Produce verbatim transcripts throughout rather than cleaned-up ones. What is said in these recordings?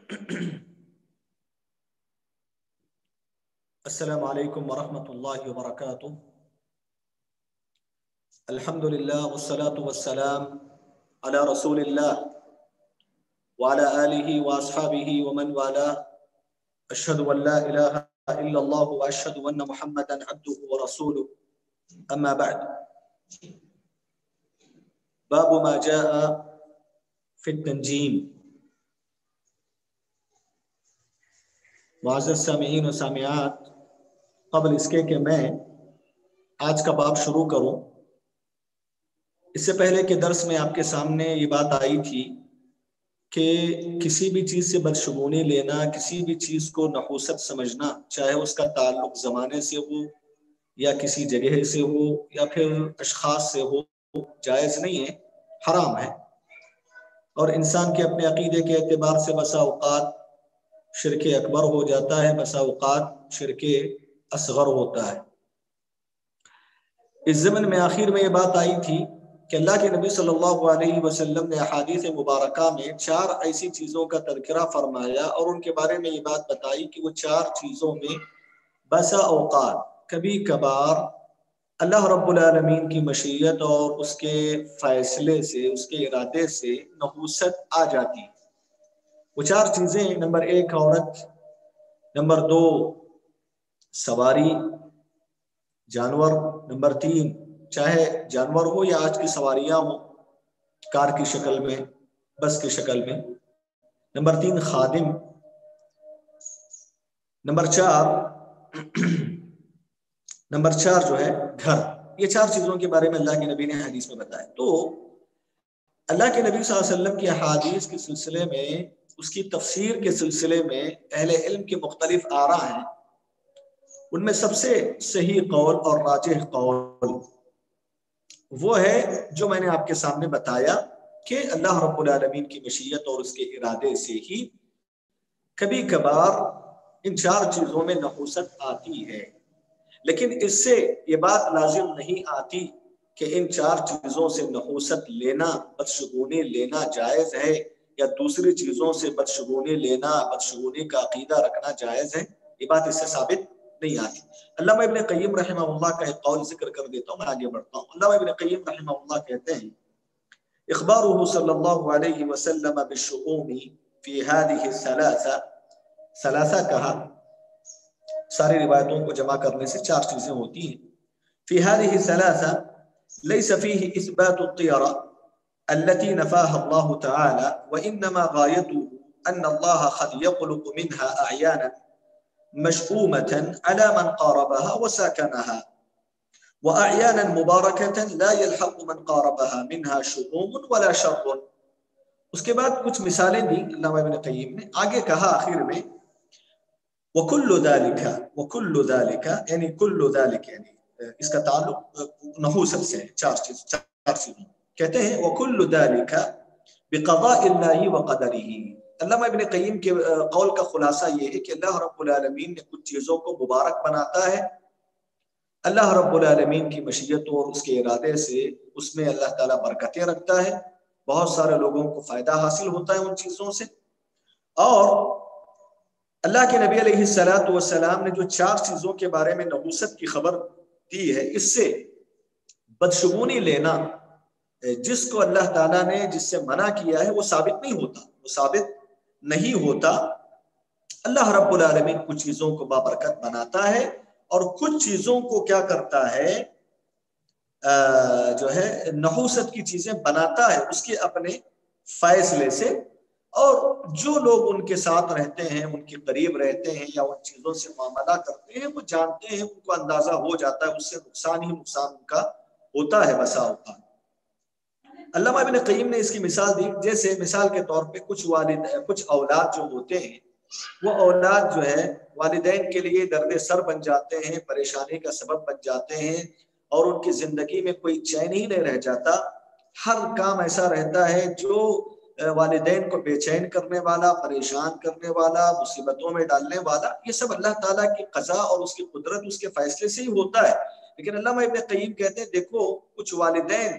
السلام علیکم ورحمۃ اللہ وبرکاتہ۔ الحمدللہ والصلاة والسلام علی رسول اللہ وعلی آلہ واصحابہ ومن والاه، اشہد ان لا الہ الا اللہ واشہد ان محمدا عبدہ ورسولہ، اما بعد، باب ما جاء فی التنجیم۔ معزز سامعین و سامعات، قبل اس کے کہ میں آج کا باب شروع کروں، اس سے پہلے کہ درس میں آپ کے سامنے یہ بات آئی تھی کہ کسی بھی چیز سے بدشگونی لینا، کسی بھی چیز کو نحوست سمجھنا، چاہے اس کا تعلق زمانے سے ہو یا کسی جگہ سے ہو یا پھر اشخاص سے ہو، جائز نہیں ہے، حرام ہے۔ اور انسان کے اپنے عقیدے کے اعتبار سے بسا اوقات شرک اکبر ہو جاتا ہے، بسا اوقات شرک اصغر ہوتا ہے۔ اس ضمن میں آخر میں یہ بات آئی تھی کہ اللہ کے نبی صلی اللہ علیہ وسلم نے احادیث مبارکہ میں چار ایسی چیزوں کا تذکرہ فرمایا اور ان کے بارے میں یہ بات بتائی کہ وہ چار چیزوں میں بسا اوقات کبھی کبھار اللہ رب العالمین کی مشیت اور اس کے فیصلے سے، اس کے ارادے سے نحوست آ جاتی ہے۔ وہ چار چیزیں، نمبر ایک عورت، نمبر دو سواری جانور، نمبر تین چاہے جانور ہو یا آج کی سواریاں ہوں کار کی شکل میں، بس کی شکل میں، نمبر تین خادم، نمبر چار نمبر چار جو ہے گھر۔ یہ چار چیزوں کے بارے میں اللہ کے نبی نے حدیث میں بتایا۔ تو اللہ کے نبی صلی اللہ علیہ وسلم کی احادیث کے سلسلے میں، اس کی تفسیر کے سلسلے میں اہل علم کے مختلف آراء ہیں۔ ان میں سب سے صحیح قول اور راجح قول وہ ہے جو میں نے آپ کے سامنے بتایا کہ اللہ رب العالمین کی مشیت اور اس کے ارادے سے ہی کبھی کبھار ان چار چیزوں میں نحوست آتی ہے، لیکن اس سے یہ بات لازم نہیں آتی کہ ان چار چیزوں سے نحوست لینا، بدشگونی لینا جائز ہے، یا دوسری چیزوں سے بدشگونی لینا، بدشگونی کا عقیدہ رکھنا جائز ہے۔ یہ بات اس سے ثابت نہیں آتی۔ علامہ ابن قیم رحمہ اللہ کا ایک قول ذکر کر دیتا ہوں، میں آگے بڑھتا ہوں۔ علامہ ابن قیم رحمہ اللہ کہتے ہیں، اخبارہ صلی اللہ علیہ وسلم بالشؤون فی هذه الثلاثہ، ثلاثہ کہا، ساری روایتوں کو جمع کرنے سے چار چیزیں ہوتی ہیں۔ فی هذه الثلاثہ لیس فیہ اثبات الطیرہ التي نفاها الله تعالى، وإنما غايته أن الله قد يخلق منها أعيانا مشؤومة على من قاربها وساكنها، وأعيانا مباركة لا يلحق من قاربها منها شؤوم ولا شر۔ اس کے بعد کچھ مثالیں دی علامہ ابن قیم نے، آگے کہا آخر میں وَكُلُّ ذَلِكَ وَكُلُّ ذَلِكَ، یعنی کل ذالک، یعنی اس کا تعلق نحوست سے ہے، چار چیز چار چیزیں کہتے ہیں۔ وَكُلُّ ذَلِكَ بِقَضَاءِ اللَّهِ وَقَدَرِهِ۔ علامہ ابن قیم کے قول کا خلاصہ یہ ہے کہ اللہ رب العالمین نے کچھ چیزوں کو مبارک بناتا ہے، اللہ رب العالمین کی مشیت اور اس کے ارادے سے اس میں اللہ تعالیٰ برکتیں رکھتا ہے، بہت سارے لوگوں کو فائدہ حاصل ہوتا ہے ان چیزوں سے۔ اور اللہ کے نبی علیہ الصلوۃ والسلام نے جو چار چیزوں کے بارے میں نحوست کی خبر دی ہے، اس سے بدشگونی لینا، جس کو اللہ تعالیٰ نے جس سے منع کیا ہے، وہ ثابت نہیں ہوتا، وہ ثابت نہیں ہوتا۔ اللہ رب العالمین کچھ چیزوں کو بابرکت بناتا ہے اور کچھ چیزوں کو کیا کرتا ہے، جو ہے نحوست کی چیزیں بناتا ہے اس کے اپنے فیصلے سے، اور جو لوگ ان کے ساتھ رہتے ہیں، ان کے قریب رہتے ہیں یا ان چیزوں سے معاملہ کرتے ہیں، وہ جانتے ہیں، ان کو اندازہ ہو جاتا ہے اس سے نقصان ہی نقصان ان کا ہوتا ہے بسا اوقات۔ علامہ ابن قیم نے اس کی مثال دی، جیسے مثال کے طور پہ کچھ والد کچھ اولاد جو ہوتے ہیں، وہ اولاد جو ہے والدین کے لیے درد سر بن جاتے ہیں، پریشانی کا سبب بن جاتے ہیں، اور ان کی زندگی میں کوئی چین ہی نہیں رہ جاتا۔ ہر کام ایسا رہتا ہے جو والدین کو بے چین کرنے والا، پریشان کرنے والا، مصیبتوں میں ڈالنے والا، یہ سب اللہ تعالیٰ کی قضا اور اس کی قدرت، اس کے فیصلے سے ہی ہوتا ہے۔ لیکن علامہ ابن قیم کہتے ہیں دیکھو کچھ والدین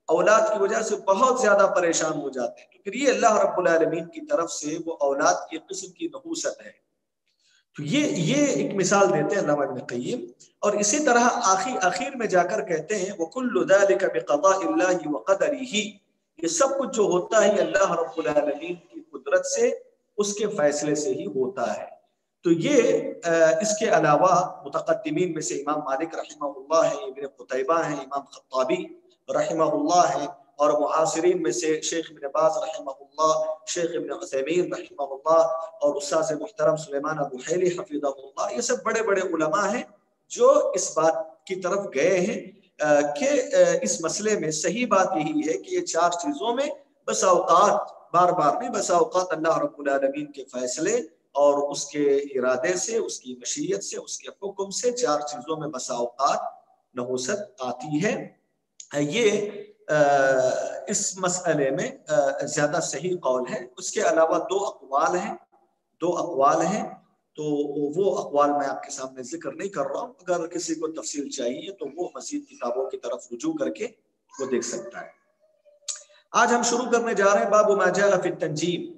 اولاد کی وجہ سے بہت زیادہ پریشان ہو جاتے ہیں، تو پھر یہ اللہ رب العالمین کی طرف سے وہ اولاد کی قسم کی نحوست ہے۔ تو یہ یہ ایک مثال دیتے ہیں علامہ ابن قیم، اور اسی طرح آخر آخر میں جا کر کہتے ہیں وَكُلُّ ذَلِكَ بِقَضَاءِ اللَّهِ وَقَدَرِهِ، یہ سب کچھ جو ہوتا ہے اللہ رب العالمین کی قدرت سے، اس کے فیصلے سے ہی ہوتا ہے۔ تو یہ اس کے علاوہ متقدمین میں سے امام مالک رحمہ اللہ ہے، ابن قتیبہ ہیں، امام خطابی رحمہ اللہ ہیں، اور معاصرین میں سے شیخ ابن باز رحمہ اللہ، شیخ ابن عثیمین رحمہ اللہ، اور استاذ محترم سلیمان ابو حیلی حفظہ اللہ، یہ سب بڑے بڑے علماء ہیں جو اس بات کی طرف گئے ہیں کہ اس مسئلے میں صحیح بات یہی ہے کہ یہ چار چیزوں میں بس اوقات، بار بار نہیں، بس اوقات اللہ رب العالمین کے فیصلے اور اس کے ارادے سے، اس کی مشیت سے، اس کے حکم سے چار چیزوں میں بس اوقات نحوست آتی ہے۔ یہ اس مسئلے میں زیادہ صحیح قول ہے۔ اس کے علاوہ دو اقوال ہیں دو اقوال ہیں تو وہ اقوال میں آپ کے سامنے ذکر نہیں کر رہا ہوں، اگر کسی کو تفصیل چاہیے تو وہ مزید کتابوں کی طرف رجوع کر کے وہ دیکھ سکتا ہے۔ آج ہم شروع کرنے جا رہے ہیں باب ما جاء فی التنجیم۔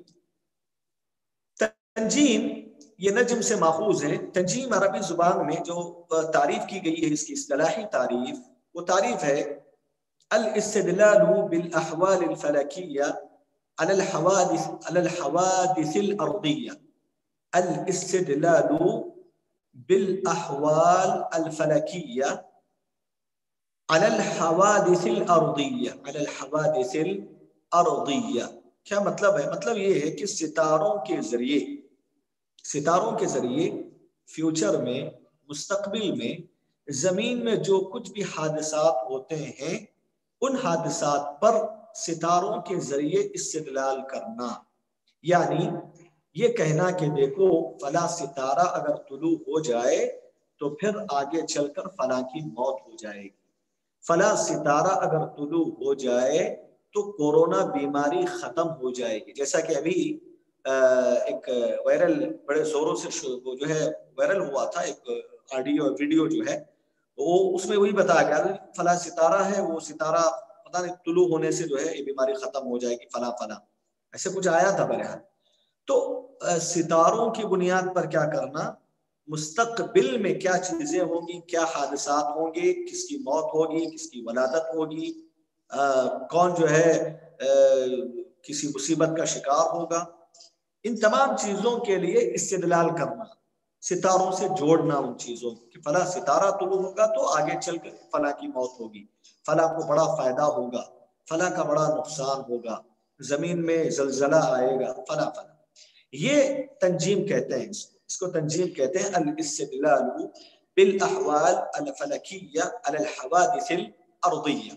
تنجیم یہ نجم سے ماخوذ ہے۔ تنجیم عربی زبان میں جو تعریف کی گئی ہے، اس کی اصطلاحی تعریف، وہ تعریف ہے الاستدلال بالاحوال الفلکیہ علی الحوادث علی الحوادث الارضیہ۔ الاستدلال بالاحوال الفلکیہ علی الحوادث الارضیہ علی الحوادث الارضیہ۔ کیا مطلب ہے؟ مطلب یہ ہے کہ ستاروں کے ذریعے ستاروں کے ذریعے فیوچر میں، مستقبل میں زمین میں جو کچھ بھی حادثات ہوتے ہیں، ان حادثات پر ستاروں کے ذریعے استدلال کرنا، یعنی یہ کہنا کہ دیکھو فلاں ستارہ اگر طلوع ہو جائے تو پھر آگے چل کر فلاں کی موت ہو جائے گی، فلاں ستارہ اگر طلوع ہو جائے تو کورونا بیماری ختم ہو جائے گی۔ جیسا کہ ابھی ایک وائرل بڑے زوروں سے جو ہے وائرل ہوا تھا، ایک آڈیو ویڈیو جو ہے وہ، اس میں وہی بتایا گیا فلاں ستارہ ہے، وہ ستارہ پتہ نہیں طلوع ہونے سے جو ہے یہ بیماری ختم ہو جائے گی، فلاں فلاں ایسے کچھ آیا تھا بہرحال۔ تو ستاروں کی بنیاد پر کیا کرنا، مستقبل میں کیا چیزیں ہوں گی، کیا حادثات ہوں گے، کس کی موت ہوگی، کس کی ولادت ہوگی، کون جو ہے کسی مصیبت کا شکار ہوگا، ان تمام چیزوں کے لیے استدلال کرنا، ستاروں سے جوڑنا ان چیزوں کہ فلاں ستارہ طلوع ہوگا تو آگے چل کر فلاں کی موت ہوگی، فلاں کو بڑا فائدہ ہوگا، فلاں کا بڑا نقصان ہوگا، زمین میں زلزلہ آئے گا، فلاں فلاں۔ یہ تنجیم کہتے ہیں، اس کو اس کو تنجیم کہتے ہیں الاستدلال بالاحوال الفلکیہ علی الحوادث الارضیہ۔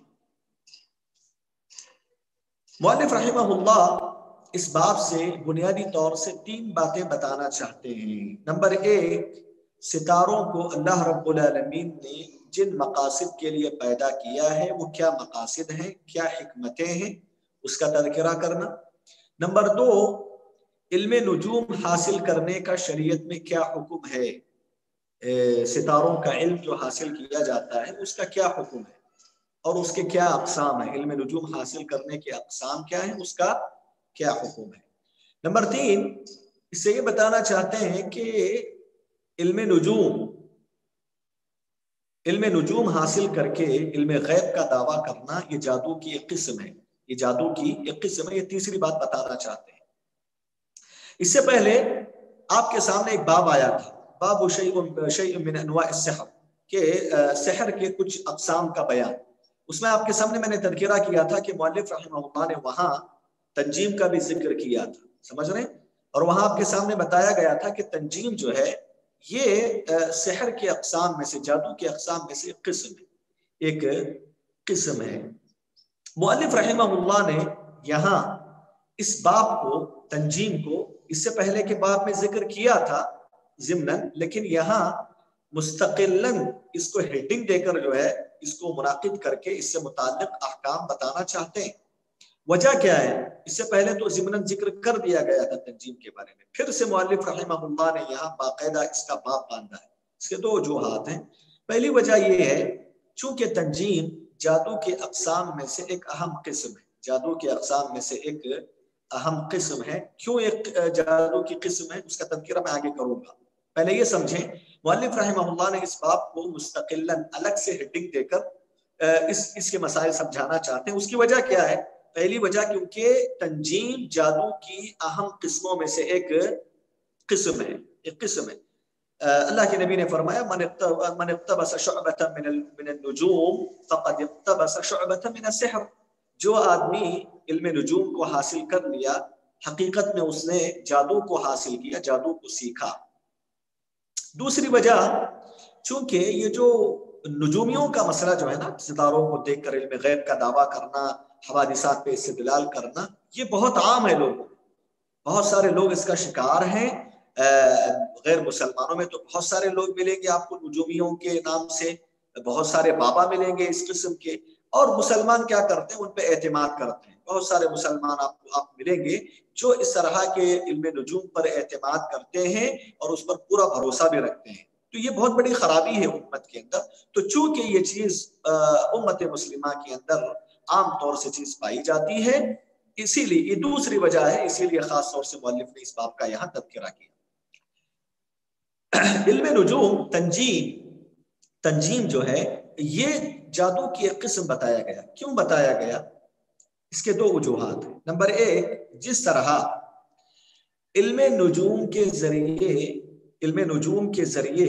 مؤلف رحمہ اللہ اس باب سے بنیادی طور سے تین باتیں بتانا چاہتے ہیں۔ نمبر ایک، ستاروں کو اللہ رب العالمین نے جن مقاصد کے لیے پیدا کیا ہے وہ کیا مقاصد ہیں، کیا حکمتیں ہیں، اس کا تذکرہ کرنا۔ نمبر دو، علم نجوم حاصل کرنے کا شریعت میں کیا حکم ہے، ستاروں کا علم جو حاصل کیا جاتا ہے اس کا کیا حکم ہے اور اس کے کیا اقسام ہیں، علم نجوم حاصل کرنے کے اقسام کیا ہیں، اس کا کیا حکم ہے۔ نمبر تین، اس سے یہ بتانا چاہتے ہیں کہ علم نجوم علم نجوم حاصل کر کے علم غیب کا دعویٰ کرنا یہ جادو کی ایک قسم ہے، یہ جادو کی ایک قسم ہے۔ یہ تیسری بات بتانا چاہتے ہیں۔ اس سے پہلے آپ کے سامنے ایک باب آیا تھا، باب شیء من انواع السحر، کہ سحر کے کچھ اقسام کا بیان۔ اس میں آپ کے سامنے میں نے تذکرہ کیا تھا کہ مؤلف رحمہ اللہ نے وہاں تنجیم کا بھی ذکر کیا تھا، سمجھ رہے ہیں، اور وہاں آپ کے سامنے بتایا گیا تھا کہ تنجیم جو ہے یہ سحر کے اقسام میں سے، جادو کے اقسام میں سے ایک قسم ہے ایک قسم ہے۔ مؤلف رحمہ اللہ نے یہاں اس باب کو، تنجیم کو، اس سے پہلے کے باب میں ذکر کیا تھا ضمناً، لیکن یہاں مستقلاً اس کو ہیڈنگ دے کر جو ہے اس کو منعقد کر کے اس سے متعلق احکام بتانا چاہتے ہیں۔ وجہ کیا ہے؟ اس سے پہلے تو ضمناً ذکر کر دیا گیا تھا تنجیم کے بارے میں، پھر سے مؤلف رحمہ اللہ نے یہاں باقاعدہ اس کا باب باندھا ہے۔ اس کے دو وجوہات ہیں۔ پہلی وجہ یہ ہے چونکہ تنجیم جادو کے اقسام میں سے ایک اہم قسم ہے، جادو کے اقسام میں سے ایک اہم قسم ہے۔ کیوں ایک جادو کی قسم ہے اس کا تذکرہ میں آگے کروں گا، پہلے یہ سمجھیں مؤلف رحمہ اللہ نے اس باب کو مستقلاً الگ سے ہیڈنگ دے کر اس اس کے مسائل سمجھانا چاہتے ہیں۔ اس کی وجہ کیا ہے؟ پہلی وجہ کیونکہ تنجیم جادو کی اہم قسموں میں سے ایک قسم ہے، ایک قسم ہے۔ اللہ کے نبی نے فرمایا من اقتبس شعبۃ من من النجوم فقد اقتبس شعبۃ من السحر، جو آدمی علم نجوم کو حاصل کر لیا حقیقت میں اس نے جادو کو حاصل کیا، جادو کو سیکھا۔ دوسری وجہ، چونکہ یہ جو نجومیوں کا مسئلہ جو ہے نا، ستاروں کو دیکھ کر علم غیب کا دعویٰ کرنا، حوادثات پہ استدلال کرنا، یہ بہت عام ہے لوگوں، بہت سارے لوگ اس کا شکار ہیں۔ غیر مسلمانوں میں تو بہت سارے لوگ ملیں گے آپ کو نجومیوں کے نام سے، بہت سارے بابا ملیں گے اس قسم کے، اور مسلمان کیا کرتے ہیں؟ ان پہ اعتماد کرتے ہیں۔ بہت سارے مسلمان آپ کو آپ ملیں گے جو اس طرح کے علم نجوم پر اعتماد کرتے ہیں اور اس پر پورا بھروسہ بھی رکھتے ہیں۔ تو یہ بہت بڑی خرابی ہے امت کے اندر۔ تو چونکہ یہ چیز امت مسلمہ کے اندر عام طور سے چیز پائی جاتی ہے، اسی لیے یہ دوسری وجہ ہے، اسی لیے خاص طور سے مؤلف نے اس باب کا یہاں تذکرہ کیا۔ علم نجوم، تنجیم تنجیم جو ہے یہ جادو کی ایک قسم بتایا گیا۔ کیوں بتایا گیا؟ اس کے دو وجوہات ہیں۔ نمبر ایک، جس طرح علم نجوم کے ذریعے علم نجوم کے ذریعے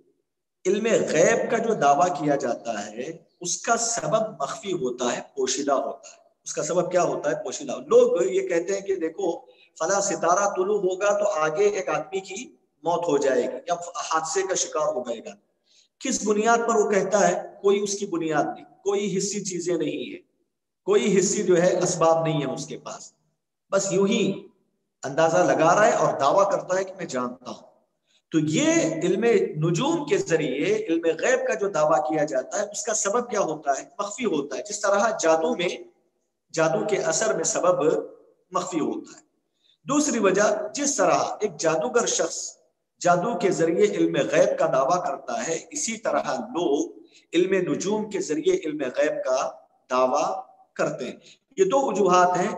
علم غیب کا جو دعویٰ کیا جاتا ہے اس کا سبب مخفی ہوتا ہے، پوشیدہ ہوتا ہے۔ اس کا سبب کیا ہوتا ہے؟ پوشیدہ۔ لوگ یہ کہتے ہیں کہ دیکھو فلاں ستارہ طلوع ہوگا تو آگے ایک آدمی کی موت ہو جائے گی یا حادثے کا شکار ہو گئے گا۔ کس بنیاد پر وہ کہتا ہے؟ کوئی اس کی بنیاد نہیں، کوئی حصی چیزیں نہیں ہے، کوئی حصی جو ہے اسباب نہیں ہے اس کے پاس، بس یوں ہی اندازہ لگا رہا ہے اور دعویٰ کرتا ہے کہ میں جانتا ہوں۔ تو یہ علم نجوم کے ذریعے علم غیب کا جو دعویٰ کیا جاتا ہے اس کا سبب کیا ہوتا ہے؟ مخفی ہوتا ہے، جس طرح جادو میں جادو کے اثر میں سبب مخفی ہوتا ہے۔ دوسری وجہ، جس طرح ایک جادوگر شخص جادو کے ذریعے علم غیب کا دعویٰ کرتا ہے، اسی طرح لوگ علم نجوم کے ذریعے علم غیب کا دعویٰ کرتے ہیں۔ یہ دو وجوہات ہیں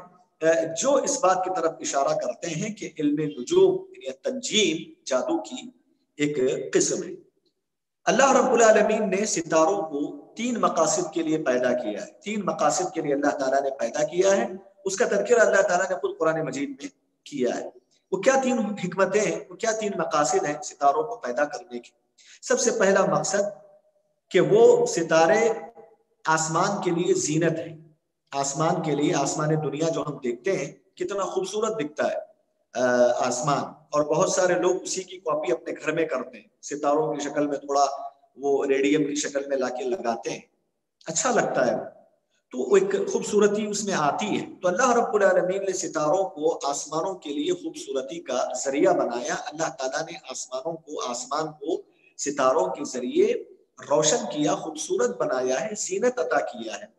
جو اس بات کی طرف اشارہ کرتے ہیں کہ علم نجوم یعنی تنجیم جادو کی ایک قسم ہے۔ اللہ رب العالمین نے ستاروں کو تین مقاصد کے لیے پیدا کیا ہے، تین مقاصد کے لیے اللہ تعالیٰ نے پیدا کیا ہے، اس کا تذکرہ اللہ تعالیٰ نے خود قرآن مجید میں کیا ہے۔ وہ کیا تین حکمتیں ہیں، وہ کیا تین مقاصد ہیں ستاروں کو پیدا کرنے کی؟ سب سے پہلا مقصد کہ وہ ستارے آسمان کے لیے زینت ہیں، آسمان کے لیے، آسمان دنیا جو ہم دیکھتے ہیں کتنا خوبصورت دکھتا ہے آسمان، اور بہت سارے لوگ اسی کی کاپی اپنے گھر میں کرتے ہیں، ستاروں کی شکل میں تھوڑا وہ ریڈیم کی شکل میں لا کے لگاتے ہیں، اچھا لگتا ہے، تو ایک خوبصورتی اس میں آتی ہے۔ تو اللہ رب العالمین نے ستاروں کو آسمانوں کے لیے خوبصورتی کا ذریعہ بنایا۔ اللہ تعالیٰ نے آسمانوں کو آسمان کو ستاروں کے ذریعے روشن کیا، خوبصورت بنایا ہے، زینت عطا کیا ہے۔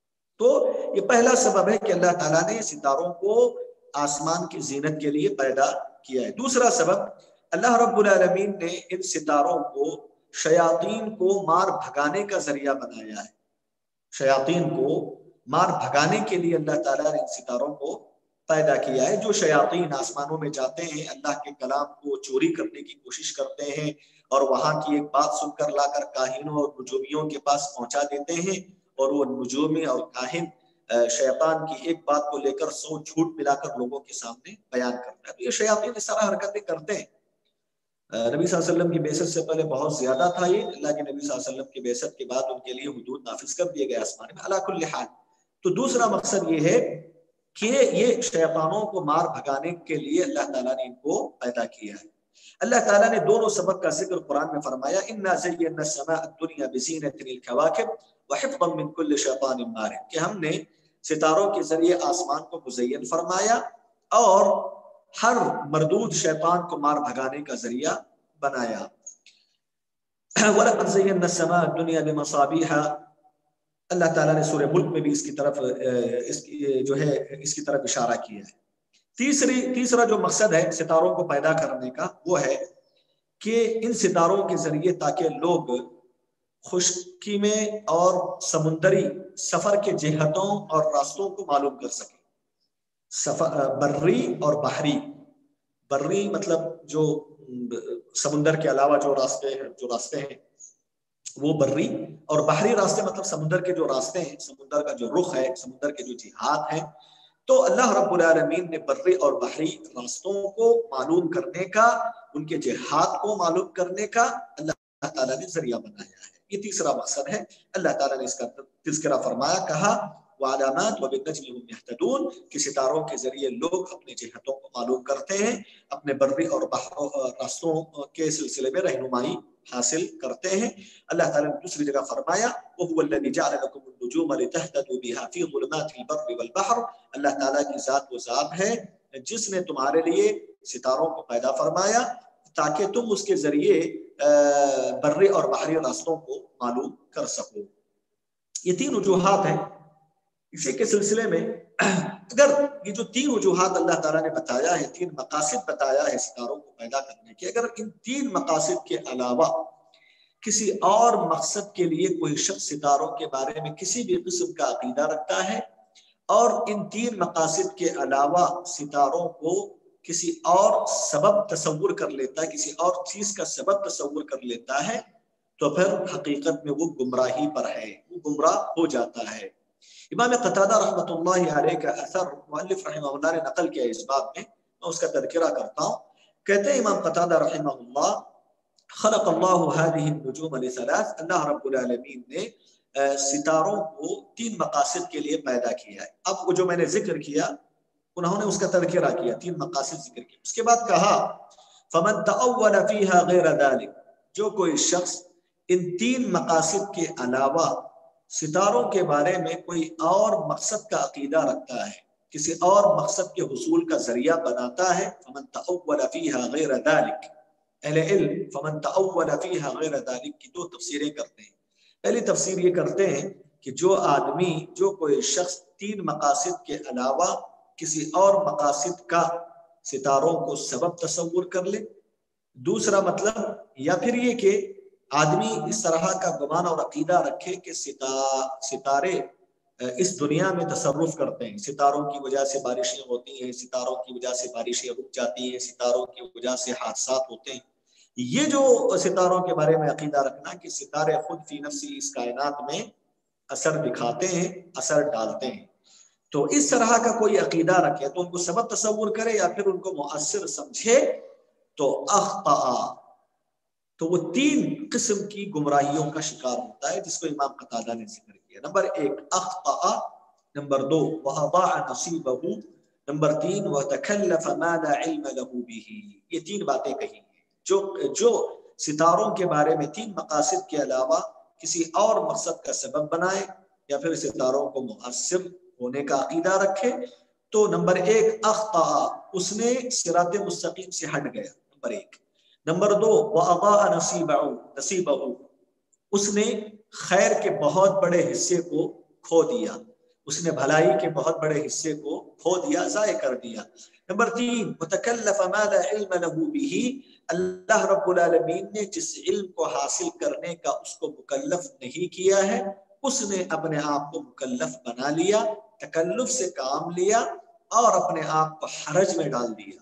تو یہ پہلا سبب ہے کہ اللہ تعالیٰ نے ستاروں کو آسمان کی زینت کے لیے پیدا کیا ہے۔ دوسرا سبب، اللہ رب العالمین نے ان ستاروں کو شیاطین کو مار بھگانے کا ذریعہ بنایا ہے۔ شیاطین کو مار بھگانے کے لیے اللہ تعالیٰ نے ان ستاروں کو پیدا کیا ہے۔ جو شیاطین آسمانوں میں جاتے ہیں، اللہ کے کلام کو چوری کرنے کی کوشش کرتے ہیں اور وہاں کی ایک بات سن کر لا کر کاہنوں اور نجومیوں کے پاس پہنچا دیتے ہیں، اور وہ نجومی اور کاہن شیطان کی ایک بات کو لے کر سو جھوٹ ملا کر لوگوں کے سامنے بیان کرتا ہے۔ تو یہ شیاطین اس طرح حرکتیں کرتے ہیں۔ نبی صلی اللہ علیہ وسلم کی بعثت سے پہلے بہت زیادہ تھا یہ، اللہ کے نبی صلی اللہ علیہ وسلم کی بعثت کے بعد ان کے لیے حدود نافذ کر دیے گئے آسمان میں، علی کل حال۔ تو دوسرا مقصد یہ ہے کہ یہ شیطانوں کو مار بھگانے کے لیے اللہ تعالیٰ نے ان کو پیدا کیا ہے۔ اللہ تعالیٰ نے دونوں سبب کا ذکر قرآن میں فرمایا، اِنَّا زَيَّنَّا السَّمَاءَ الدُّنْيَا بِزِينَةٍ الْكَوَاكِبِ وَحِفْظًا مِّن كُلِّ شَيْطَانٍ مَارِدٍ، کہ ہم نے ستاروں کے ذریعے آسمان کو مزین فرمایا اور ہر مردود شیطان کو مار بھگانے کا ذریعہ بنایا۔ وَلَقَدْ زَيَّنَّا السَّمَاءَ الدُّنْيَا بِمَصَابِيحَ، اللہ تعالیٰ نے سورہ ملک میں بھی اس کی طرف اس کی جو ہے اس کی طرف اشارہ کیا ہے۔ تیسری تیسرا جو مقصد ہے ستاروں کو پیدا کرنے کا وہ ہے کہ ان ستاروں کے ذریعے تاکہ لوگ خشکی میں اور سمندری سفر کے جہتوں اور راستوں کو معلوم کر سکے. سفر بری اور بحری. بری مطلب جو سمندر کے علاوہ جو راستے ہیں جو راستے ہیں وہ بری، اور بحری راستے مطلب سمندر کے جو راستے ہیں، سمندر کا جو رخ ہے، سمندر کے جو جہات ہیں. تو اللہ رب العالمین نے بری اور بحری راستوں کو معلوم کرنے کا، ان کے جہات کو معلوم کرنے کا اللہ تعالیٰ نے ذریعہ بنایا ہے. یہ تیسرا مقصد ہے. اللہ تعالیٰ نے اس کا تذکرہ فرمایا، کہا وعلامات وبالنجم هم يهتدون، کہ ستاروں کے ذریعے لوگ اپنے جہتوں کو معلوم کرتے ہیں، اپنے بری اور بحر راستوں کے سلسلے میں رہنمائی حاصل کرتے ہیں. اللہ تعالیٰ نے دوسری جگہ فرمایا وَهُوَ الَّذِي جَعَلَ لَكُمُ النُّجُومَ لِتَهْتَدُوا بِهَا فِي ظُلُمَاتِ الْبَرِّ وَالْبَحْرِ. اللہ تعالیٰ کی ذات وہ ذات ہے جس نے تمہارے لیے ستاروں کو پیدا فرمایا تاکہ تم اس کے ذریعے بری اور بحری راستوں کو معلوم کر سکو. یہ تین وجوہات ہیں. اسی کے سلسلے میں اگر یہ جو تین وجوہات اللہ تعالیٰ نے بتایا ہے، تین مقاصد بتایا ہے ستاروں کو پیدا کرنے کے، اگر ان تین مقاصد کے علاوہ کسی اور مقصد کے لیے کوئی شخص ستاروں کے بارے میں کسی بھی قسم کا عقیدہ رکھتا ہے اور ان تین مقاصد کے علاوہ ستاروں کو کسی اور سبب تصور کر لیتا ہے، کسی اور چیز کا سبب تصور کر لیتا ہے، تو پھر حقیقت میں وہ گمراہی پر ہے، وہ گمراہ ہو جاتا ہے. امام قتادہ رحمۃ اللہ علیہ کا اثر مؤلف رحمہ اللہ نے نقل کیا اس بات میں، میں اس کا تذکرہ کرتا ہوں. کہتے ہیں امام قتادہ رحمہ اللہ، خلق اللہ هذه النجوم لثلاث، اللہ رب العالمین نے ستاروں کو تین مقاصد کے لیے پیدا کیا ہے. اب وہ جو میں نے ذکر کیا انہوں نے اس کا تذکرہ کیا، تین مقاصد ذکر کیا. اس کے بعد کہا فمن تأول فيها غیر ذلك، جو کوئی شخص ان تین مقاصد کے علاوہ ستاروں کے بارے میں کوئی اور مقصد کا عقیدہ رکھتا ہے، کسی اور مقصد کے حصول کا ذریعہ بناتا ہے. فمن تأول فيها غیر ذلك، اہل علم فمن تأول فيها غیر ذلك کی دو تفسیریں کرتے ہیں. پہلی تفسیر یہ کرتے ہیں کہ جو آدمی، جو کوئی شخص تین مقاصد کے علاوہ کسی اور مقاصد کا ستاروں کو سبب تصور کر لے. دوسرا مطلب یا پھر یہ کہ آدمی اس طرح کا گمان اور عقیدہ رکھے کہ ستارے اس دنیا میں تصرف کرتے ہیں، ستاروں کی وجہ سے بارشیں ہوتی ہیں، ستاروں کی وجہ سے بارشیں رک جاتی ہیں، ستاروں کی وجہ سے حادثات ہوتے ہیں. یہ جو ستاروں کے بارے میں عقیدہ رکھنا کہ ستارے خود فی نفسی اس کائنات میں اثر دکھاتے ہیں، اثر ڈالتے ہیں، تو اس طرح کا کوئی عقیدہ رکھے تو ان کو سبب تصور کرے یا پھر ان کو مؤثر سمجھے تو اخطأ، تو وہ تین قسم کی گمراہیوں کا شکار ہوتا ہے جس کو امام قتادہ نے ذکر کیا. نمبر ایک اخطأ، نمبر دو وَأَضَاعَ نَصِيبَهُ، نمبر تین وَتَكَلَّفَ مَا لَا عِلْمَ لَهُ بِهِ. یہ تین باتیں کہی ہیں. جو جو ستاروں کے بارے میں تین مقاصد کے علاوہ کسی اور مقصد کا سبب بنائے یا پھر ستاروں کو مؤثر ہونے کا عقیدہ رکھے تو نمبر ایک اخطأ، اس نے صراط مستقیم سے ہٹ گیا، نمبر ایک. نمبر دو وَأَضَاعَ نَصِيبَهُ نَصِيبَهُ، اس نے خیر کے بہت بڑے حصے کو کھو دیا، اس نے بھلائی کے بہت بڑے حصے کو کھو دیا، ضائع کر دیا. نمبر تین وَتَكَلَّفَ مَا لَا عِلْمَ لَهُ بِهِ، اللہ رب العالمین نے جس علم کو حاصل کرنے کا اس کو مکلف نہیں کیا ہے اس نے اپنے آپ کو مکلف بنا لیا، تکلف سے کام لیا اور اپنے آپ کو حرج میں ڈال دیا.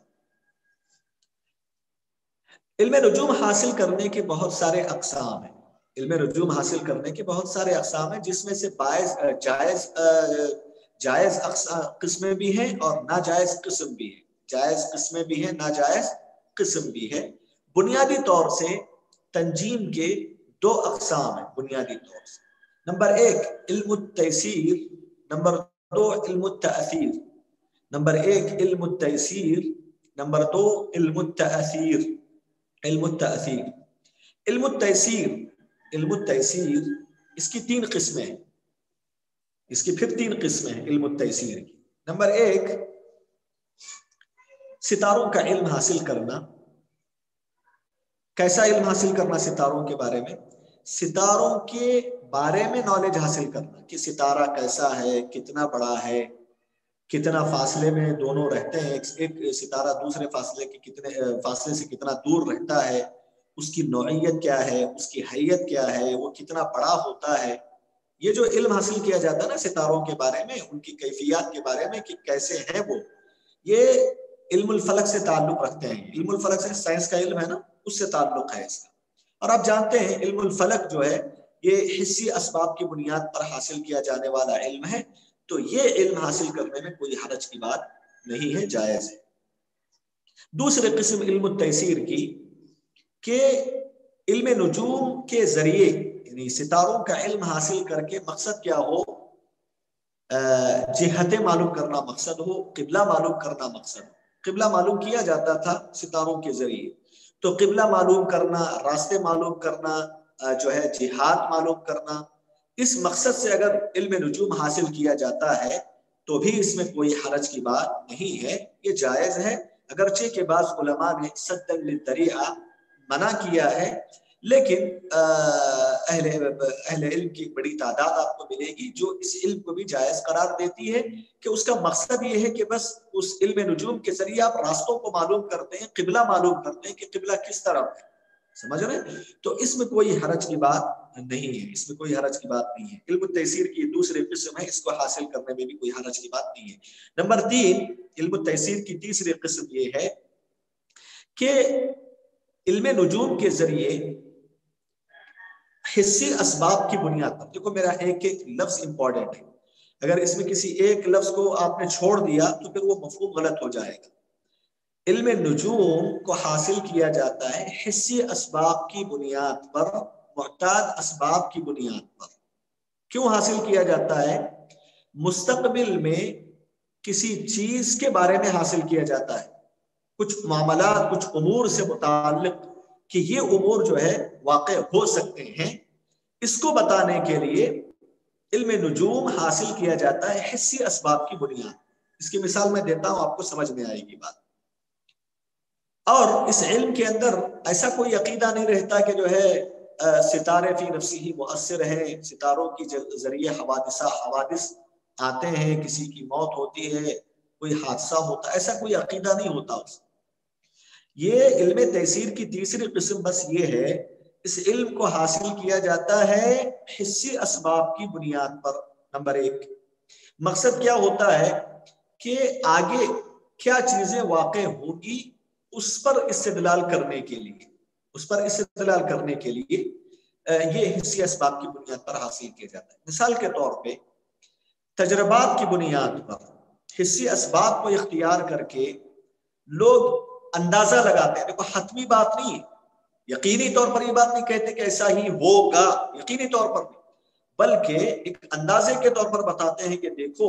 علم نجوم حاصل کرنے کے بہت سارے اقسام ہیں، علم نجوم حاصل کرنے کے بہت سارے اقسام ہیں جس میں سے باعث جائز جائز قسمیں بھی ہیں اور ناجائز قسم بھی ہیں، جائز قسمیں بھی ہیں، ناجائز قسم بھی ہے. بنیادی طور سے تنجیم کے دو اقسام ہیں بنیادی طور سے. نمبر ایک علم التیسیر، نمبر دو علم التأثیر. نمبر ایک علم التیسیر، نمبر دو علم التأثیر. علم التأثیر، علم التیسیر علم التیسیر اس کی تین قسمیں ہیں، اس کی پھر تین قسمیں ہیں علم التیسیر کی. نمبر ایک ستاروں کا علم حاصل کرنا. کیسا علم حاصل کرنا ستاروں کے بارے میں؟ ستاروں کے بارے میں نالج حاصل کرنا کہ ستارہ کیسا ہے، کتنا بڑا ہے، کتنا فاصلے میں دونوں رہتے ہیں، ایک ستارہ دوسرے فاصلے کے کتنے فاصلے سے کتنا دور رہتا ہے، اس کی نوعیت کیا ہے، اس کی حیت کیا ہے، وہ کتنا بڑا ہوتا ہے. یہ جو علم حاصل کیا جاتا ہے نا ستاروں کے بارے میں، ان کی کیفیات کے بارے میں کہ کیسے ہیں وہ، یہ علم الفلک سے تعلق رکھتے ہیں. علم الفلک سے سائنس کا علم ہے نا، اس سے تعلق ہے اس کا. اور آپ جانتے ہیں علم الفلک جو ہے یہ حسی اسباب کی بنیاد پر حاصل کیا جانے والا علم ہے. تو یہ علم حاصل کرنے میں کوئی حرج کی بات نہیں ہے، جائز ہے. دوسرے قسم علم التیسیر کی، کہ علم نجوم کے ذریعے یعنی ستاروں کا علم حاصل کر کے مقصد کیا ہو، جہتیں معلوم کرنا مقصد ہو، قبلہ معلوم کرنا مقصد ہو. قبلہ معلوم کیا جاتا تھا ستاروں کے ذریعے، تو قبلہ معلوم کرنا، راستے معلوم کرنا، جو ہے جہات معلوم کرنا، اس مقصد سے اگر علم نجوم حاصل کیا جاتا ہے تو بھی اس میں کوئی حرج کی بات نہیں ہے، یہ جائز ہے. اگرچہ کہ بعض علماء نے سدا للذریعہ منع کیا ہے، لیکن اہل اہل علم کی بڑی تعداد آپ کو ملے گی جو اس علم کو بھی جائز قرار دیتی ہے، کہ اس کا مقصد یہ ہے کہ بس اس علم نجوم کے ذریعے آپ راستوں کو معلوم کرتے ہیں، قبلہ معلوم کرتے ہیں کہ قبلہ کس طرف ہے. سمجھ رہے ہیں؟ تو اس میں کوئی حرج کی بات نہیں ہے، اس میں کوئی حرج کی بات نہیں ہے. علم التیسیر کی دوسرے قسم ہے، اس کو حاصل کرنے میں بھی کوئی حرج کی بات نہیں ہے. نمبر تین، علم التیسیر کی تیسری قسم یہ ہے کہ علم نجوم کے ذریعے حسی اسباب کی بنیاد پر، دیکھو میرا ایک ایک لفظ امپورٹنٹ ہے، اگر اس میں کسی ایک لفظ کو آپ نے چھوڑ دیا تو پھر وہ مفہوم غلط ہو جائے گا. علم نجوم کو حاصل کیا جاتا ہے حسی اسباب کی بنیاد پر، معتاد اسباب کی بنیاد پر. کیوں حاصل کیا جاتا ہے؟ مستقبل میں کسی چیز کے بارے میں حاصل کیا جاتا ہے، کچھ معاملات، کچھ امور سے متعلق کہ یہ امور جو ہے واقع ہو سکتے ہیں، اس کو بتانے کے لیے علم نجوم حاصل کیا جاتا ہے حسی اسباب کی بنیاد. اس کی مثال میں دیتا ہوں، آپ کو سمجھ میں آئے گی بات. اور اس علم کے اندر ایسا کوئی عقیدہ نہیں رہتا کہ جو ہے ستارے فی نفسی ہی مؤثر ہیں، ستاروں کی ذریعے حوادثہ حوادث آتے ہیں، کسی کی موت ہوتی ہے، کوئی حادثہ ہوتا ہے، ایسا کوئی عقیدہ نہیں ہوتا اس. یہ علم تیسیر کی تیسری قسم بس یہ ہے، اس علم کو حاصل کیا جاتا ہے حسی اسباب کی بنیاد پر. نمبر ایک، مقصد کیا ہوتا ہے کہ آگے کیا چیزیں واقع ہوگی اس پر استدلال کرنے کے لیے اس پر استدلال کرنے کے لیے یہ حسی اسباب کی بنیاد پر حاصل کیا جاتا ہے. مثال کے طور پہ تجربات کی بنیاد پر حسی اسباب کو اختیار کر کے لوگ اندازہ لگاتے ہیں. دیکھو حتمی بات نہیں ہے، یقینی طور پر یہ بات نہیں کہتے کہ ایسا ہی ہوگا، یقینی طور پر نہیں، بلکہ ایک اندازے کے طور پر بتاتے ہیں کہ دیکھو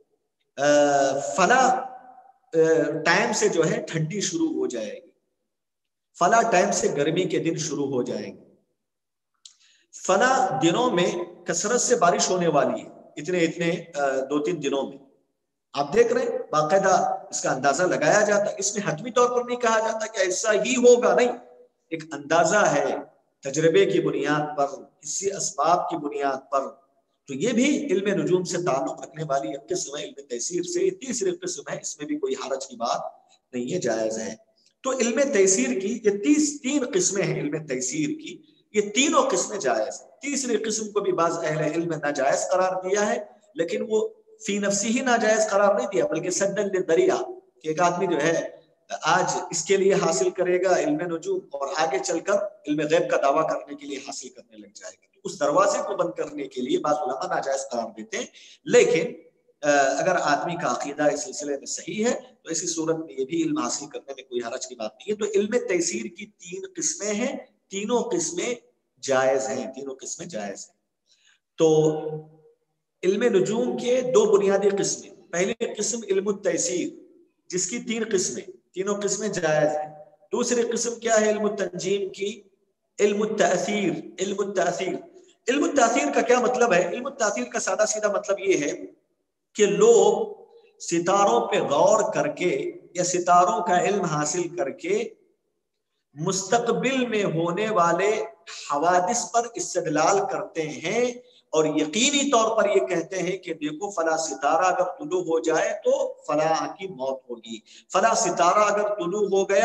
فلاں ٹائم سے جو ہے ٹھنڈی شروع ہو جائے گی، فلاں ٹائم سے گرمی کے دن شروع ہو جائیں گے، فلاں دنوں میں کثرت سے بارش ہونے والی ہے، اتنے اتنے دو تین دنوں میں. آپ دیکھ رہے ہیں باقاعدہ اس کا اندازہ لگایا جاتا ہے. اس میں حتمی طور پر نہیں کہا جاتا کہ ایسا ہی ہوگا، نہیں، ایک اندازہ ہے تجربے کی بنیاد پر، حسی اسباب کی بنیاد پر. تو یہ بھی علم نجوم سے تعلق رکھنے والی ایک قسم ہے، علم تیسیر سے تیسری قسم ہے، اس میں بھی کوئی حرج کی بات نہیں ہے، جائز ہے. تو علم تیسیر کی یہ تیس تین قسمیں ہیں، علم تیسیر کی یہ تینوں قسمیں جائز ہیں. تیسری قسم کو بھی بعض اہل علم ناجائز قرار دیا ہے، لیکن وہ فی نفسی ہی ناجائز قرار نہیں دیا، بلکہ سدا للذریعہ، کہ ایک آدمی جو ہے آج اس کے لیے حاصل کرے گا علم نجوم اور آگے چل کر علم غیب کا دعویٰ کرنے کے لیے حاصل کرنے لگ جائے گا. تو اس دروازے کو بند کرنے کے لیے بعض علماء ناجائز قرار دیتے ہیں. لیکن اگر آدمی کا عقیدہ اس سلسلے میں صحیح ہے تو اسی صورت میں یہ بھی علم حاصل کرنے میں کوئی حرج کی بات نہیں ہے. تو علم تیسیر کی تین قسمیں ہیں، تینوں قسمیں جائز ہیں، تینوں قسمیں جائز ہیں. تو علم نجوم کے دو بنیادی قسمیں، پہلی قسم علم التیسیر جس کی تین قسمیں، تینوں قسمیں جائز ہیں. دوسری قسم کیا ہے علم التنجیم کی؟ علم التأثیر. علم التأثیر علم التأثیر کا کیا مطلب ہے؟ علم التأثیر کا سادہ سیدھا مطلب یہ ہے کہ لوگ ستاروں پہ غور کر کے یا ستاروں کا علم حاصل کر کے مستقبل میں ہونے والے حوادث پر استدلال کرتے ہیں اور یقینی طور پر یہ کہتے ہیں کہ دیکھو فلاں ستارہ اگر طلوع ہو جائے تو فلاں کی موت ہوگی، فلاں ستارہ اگر طلوع ہو گیا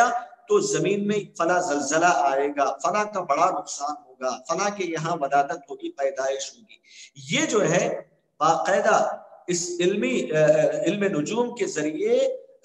تو زمین میں فلاں زلزلہ آئے گا، فلاں کا بڑا نقصان ہوگا، فلاں کے یہاں ولادت ہوگی، پیدائش ہوگی. یہ جو ہے باقاعدہ اس علمی علم نجوم کے ذریعے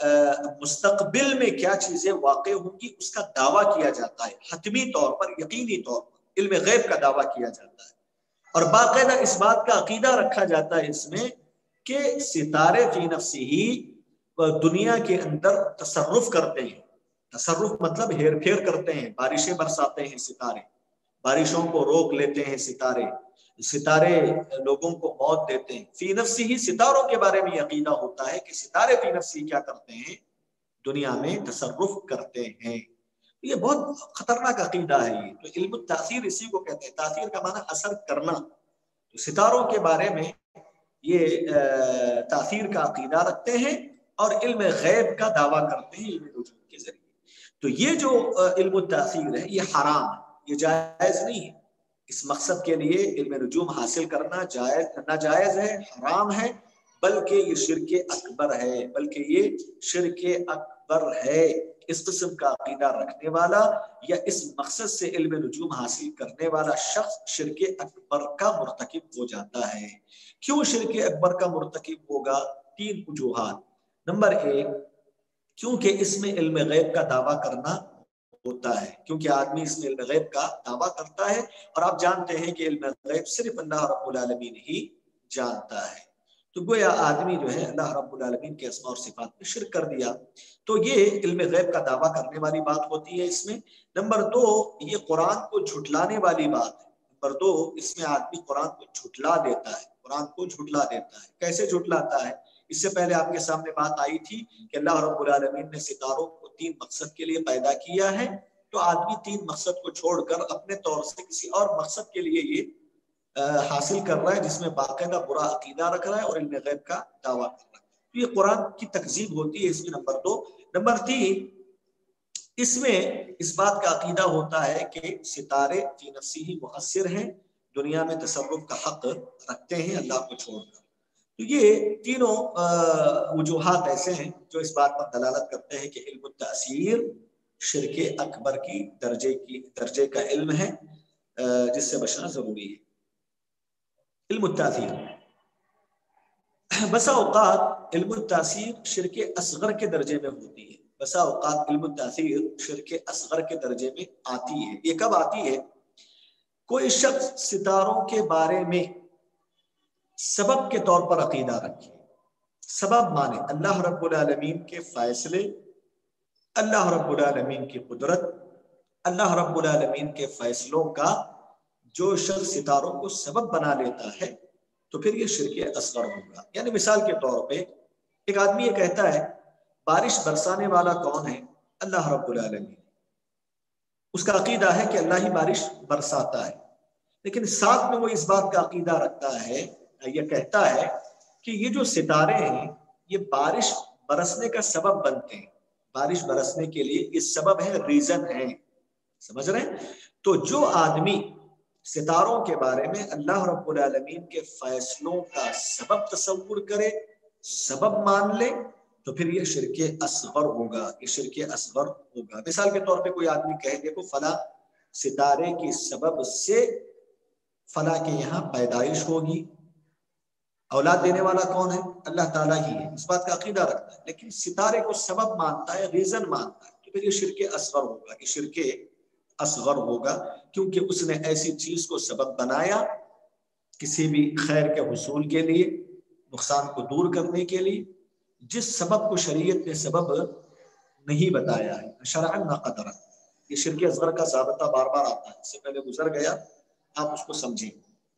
مستقبل میں کیا چیزیں واقع ہوں گی اس کا دعویٰ کیا جاتا ہے، حتمی طور پر، یقینی طور پر علم غیب کا دعویٰ کیا جاتا ہے. اور باقاعدہ اس بات کا عقیدہ رکھا جاتا ہے اس میں کہ ستارے فی نفسی ہی دنیا کے اندر تصرف کرتے ہیں. تصرف مطلب ہیر پھیر کرتے ہیں، بارشیں برساتے ہیں ستارے، بارشوں کو روک لیتے ہیں ستارے، ستارے لوگوں کو موت دیتے ہیں. فی نفسی ہی ستاروں کے بارے میں عقیدہ ہوتا ہے کہ ستارے فی نفسی کیا کرتے ہیں، دنیا میں تصرف کرتے ہیں. یہ بہت خطرناک عقیدہ ہے. یہ تو علم التاثیر اسی کو کہتے ہیں. تاثیر کا معنی اثر کرنا. تو ستاروں کے بارے میں یہ تاثیر کا عقیدہ رکھتے ہیں اور علم غیب کا دعویٰ کرتے ہیں علم نجوم کے ذریعے. تو یہ جو علم التاثیر ہے یہ حرام ہے، یہ جائز نہیں ہے. اس مقصد کے لیے علم نجوم حاصل کرنا جائز ناجائز ہے، حرام ہے، بلکہ یہ شرک اکبر ہے، بلکہ یہ شرک اکبر ہے. اس قسم کا عقیدہ رکھنے والا یا اس مقصد سے علم نجوم حاصل کرنے والا شخص شرک اکبر کا مرتکب ہو جاتا ہے. کیوں شرک اکبر کا مرتکب ہوگا؟ تین وجوہات. نمبر ایک، کیونکہ اس میں علم غیب کا دعویٰ کرنا ہوتا ہے، کیونکہ آدمی اس میں علم غیب کا دعویٰ کرتا ہے اور آپ جانتے ہیں کہ علم غیب صرف اللہ رب العالمین ہی جانتا ہے. تو گویا آدمی جو ہے اللہ رب العالمین کے اسماء اور صفات میں شرک کر دیا. تو یہ علم غیب کا دعویٰ کرنے والی بات ہوتی ہے اس میں. نمبر دو، یہ قرآن کو جھٹلانے والی بات ہے. نمبر دو، اس میں آدمی قرآن کو جھٹلا دیتا ہے، قرآن کو جھٹلا دیتا ہے. کیسے جھٹلاتا ہے؟ اس سے پہلے آپ کے سامنے بات آئی تھی کہ اللہ رب العالمین نے ستاروں کو تین مقصد کے لیے پیدا کیا ہے. تو آدمی تین مقصد کو چھوڑ کر اپنے طور سے کسی اور مقصد کے لیے یہ حاصل کر رہا ہے جس میں باقاعدہ برا عقیدہ رکھ رہا ہے اور علم غیب کا دعویٰ کر رہا ہے. تو یہ قرآن کی تکذیب ہوتی ہے اس میں. نمبر دو. نمبر تین، اس میں اس بات کا عقیدہ ہوتا ہے کہ ستارے فی نفسی ہی مؤثر ہیں، دنیا میں تصرف کا حق رکھتے ہیں اللہ کو چھوڑ کر. تو یہ تینوں وجوہات ایسے ہیں جو اس بات پر دلالت کرتے ہیں کہ علم التاثیر شرک اکبر کی درجے کی درجے کا علم ہے جس سے بچنا ضروری ہے. علم التاثیر، بسا اوقات علم التاثیر شرک اصغر کے درجے میں ہوتی ہے. بسا اوقات علم التاثیر شرک اصغر کے درجے میں آتی ہے. یہ کب آتی ہے؟ کوئی شخص ستاروں کے بارے میں سبب کے طور پر عقیدہ رکھے. سبب مانے اللہ رب العالمین کے فیصلے، اللہ رب العالمین کی قدرت، اللہ رب العالمین کے فیصلوں کا جو شخص ستاروں کو سبب بنا لیتا ہے تو پھر یہ شرک اصغر ہوگا. یعنی مثال کے طور پہ ایک آدمی یہ کہتا ہے بارش برسانے والا کون ہے؟ اللہ رب العالمین. اس کا عقیدہ ہے کہ اللہ ہی بارش برساتا ہے، لیکن ساتھ میں وہ اس بات کا عقیدہ رکھتا ہے، یہ کہتا ہے کہ یہ جو ستارے ہیں یہ بارش برسنے کا سبب بنتے ہیں، بارش برسنے کے لیے یہ سبب ہے، ریزن ہے. سمجھ رہے ہیں؟ تو جو آدمی ستاروں کے بارے میں اللہ رب العالمین کے فیصلوں کا سبب تصور کرے، سبب مان لے، تو پھر یہ شرک اصغر ہوگا. یہ شرک اصغر ہوگا. مثال کے طور پہ کوئی آدمی کہے دیکھو فلاں ستارے کی سبب سے فلاں کے یہاں پیدائش ہوگی. اولاد دینے والا کون ہے؟ اللہ تعالیٰ ہی ہے. اس بات کا عقیدہ رکھتا ہے، لیکن ستارے کو سبب مانتا ہے، ریزن مانتا ہے، تو پھر یہ شرک اصغر ہوگا. یہ شرک اصغر ہوگا کیونکہ اس نے ایسی چیز کو سبب بنایا کسی بھی خیر کے حصول کے لیے، نقصان کو دور کرنے کے لیے، جس سبب کو شریعت نے سبب نہیں بتایا ہے. شرعاً نہ قدرا. یہ شرک اصغر کا ضابطہ بار بار آتا ہے، اس سے پہلے گزر گیا، آپ اس کو سمجھیں.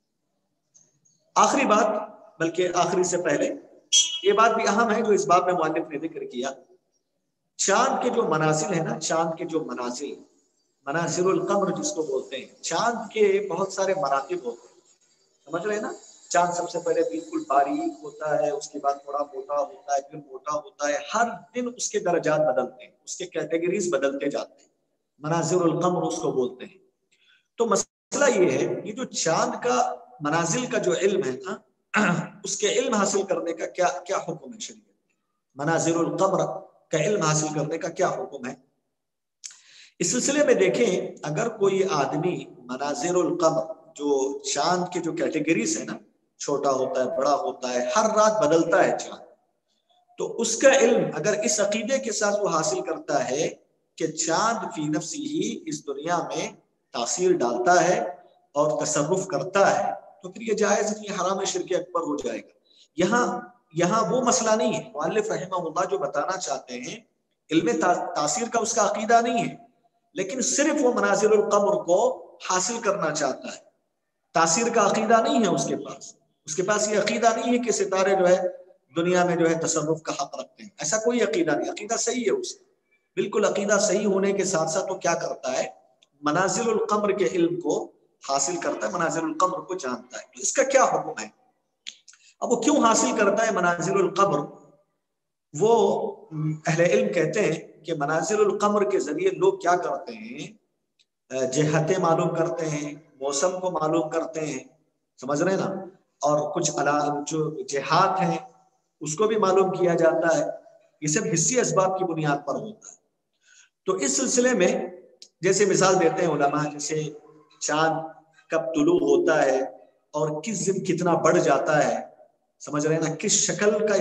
آخری بات، بلکہ آخری سے پہلے یہ بات بھی اہم ہے جو اس باب میں مؤلف نے ذکر کیا. چاند کے جو منازل ہیں نا، چاند کے جو منازل، منازل القمر جس کو بولتے ہیں، چاند کے بہت سارے مراتب ہوتے ہیں. سمجھ رہے ہیں نا؟ چاند سب سے پہلے بالکل باریک ہوتا ہے، اس کے بعد تھوڑا موٹا ہوتا ہے، پھر موٹا ہوتا ہے. ہر دن اس کے درجات بدلتے ہیں، اس کے کیٹیگریز بدلتے جاتے ہیں. منازل القمر اس کو بولتے ہیں. تو مسئلہ یہ ہے، یہ جو چاند کا منازل کا جو علم ہے نا، اس کے علم حاصل کرنے کا کیا کیا حکم ہے شریعت میں؟ منازل القمر کا علم حاصل کرنے کا کیا حکم ہے؟ اس سلسلے میں دیکھیں اگر کوئی آدمی مناظر القمر جو چاند کے جو کیٹیگریز ہے نا، چھوٹا ہوتا ہے بڑا ہوتا ہے ہر رات بدلتا ہے چاند، تو اس کا علم اگر اس عقیدے کے ساتھ وہ حاصل کرتا ہے کہ چاند فی نفسی ہی اس دنیا میں تاثیر ڈالتا ہے اور تصرف کرتا ہے تو پھر یہ جائز نہیں، حرام شرک اکبر ہو جائے گا۔ یہاں یہاں وہ مسئلہ نہیں ہے، مؤلف رحمہ اللہ جو بتانا چاہتے ہیں علم تاثیر کا اس کا عقیدہ نہیں ہے، لیکن صرف وہ منازل القمر کو حاصل کرنا چاہتا ہے، تاثیر کا عقیدہ نہیں ہے اس کے پاس، اس کے پاس یہ عقیدہ نہیں ہے کہ ستارے جو ہے دنیا میں جو ہے تصرف کا حق رکھتے ہیں، ایسا کوئی عقیدہ نہیں، عقیدہ صحیح ہے اس کا، بالکل عقیدہ صحیح ہونے کے ساتھ ساتھ وہ کیا کرتا ہے، منازل القمر کے علم کو حاصل کرتا ہے، منازل القمر کو جانتا ہے۔ تو اس کا کیا حکم ہے؟ اب وہ کیوں حاصل کرتا ہے منازل القمر؟ وہ اہل علم کہتے ہیں کہ منازل القمر کے ذریعے لوگ کیا کرتے ہیں، جہتیں معلوم کرتے ہیں، موسم کو معلوم کرتے ہیں، سمجھ رہے ہیں نا، اور کچھ جو جہات ہیں اس کو بھی معلوم کیا جاتا ہے، یہ سب حسی اسباب کی بنیاد پر ہوتا ہے۔ تو اس سلسلے میں جیسے مثال دیتے ہیں علماء، جیسے چاند کب طلوع ہوتا ہے اور کس دن کتنا بڑھ جاتا ہے، سمجھ رہے ہیں نا، کس شکل کا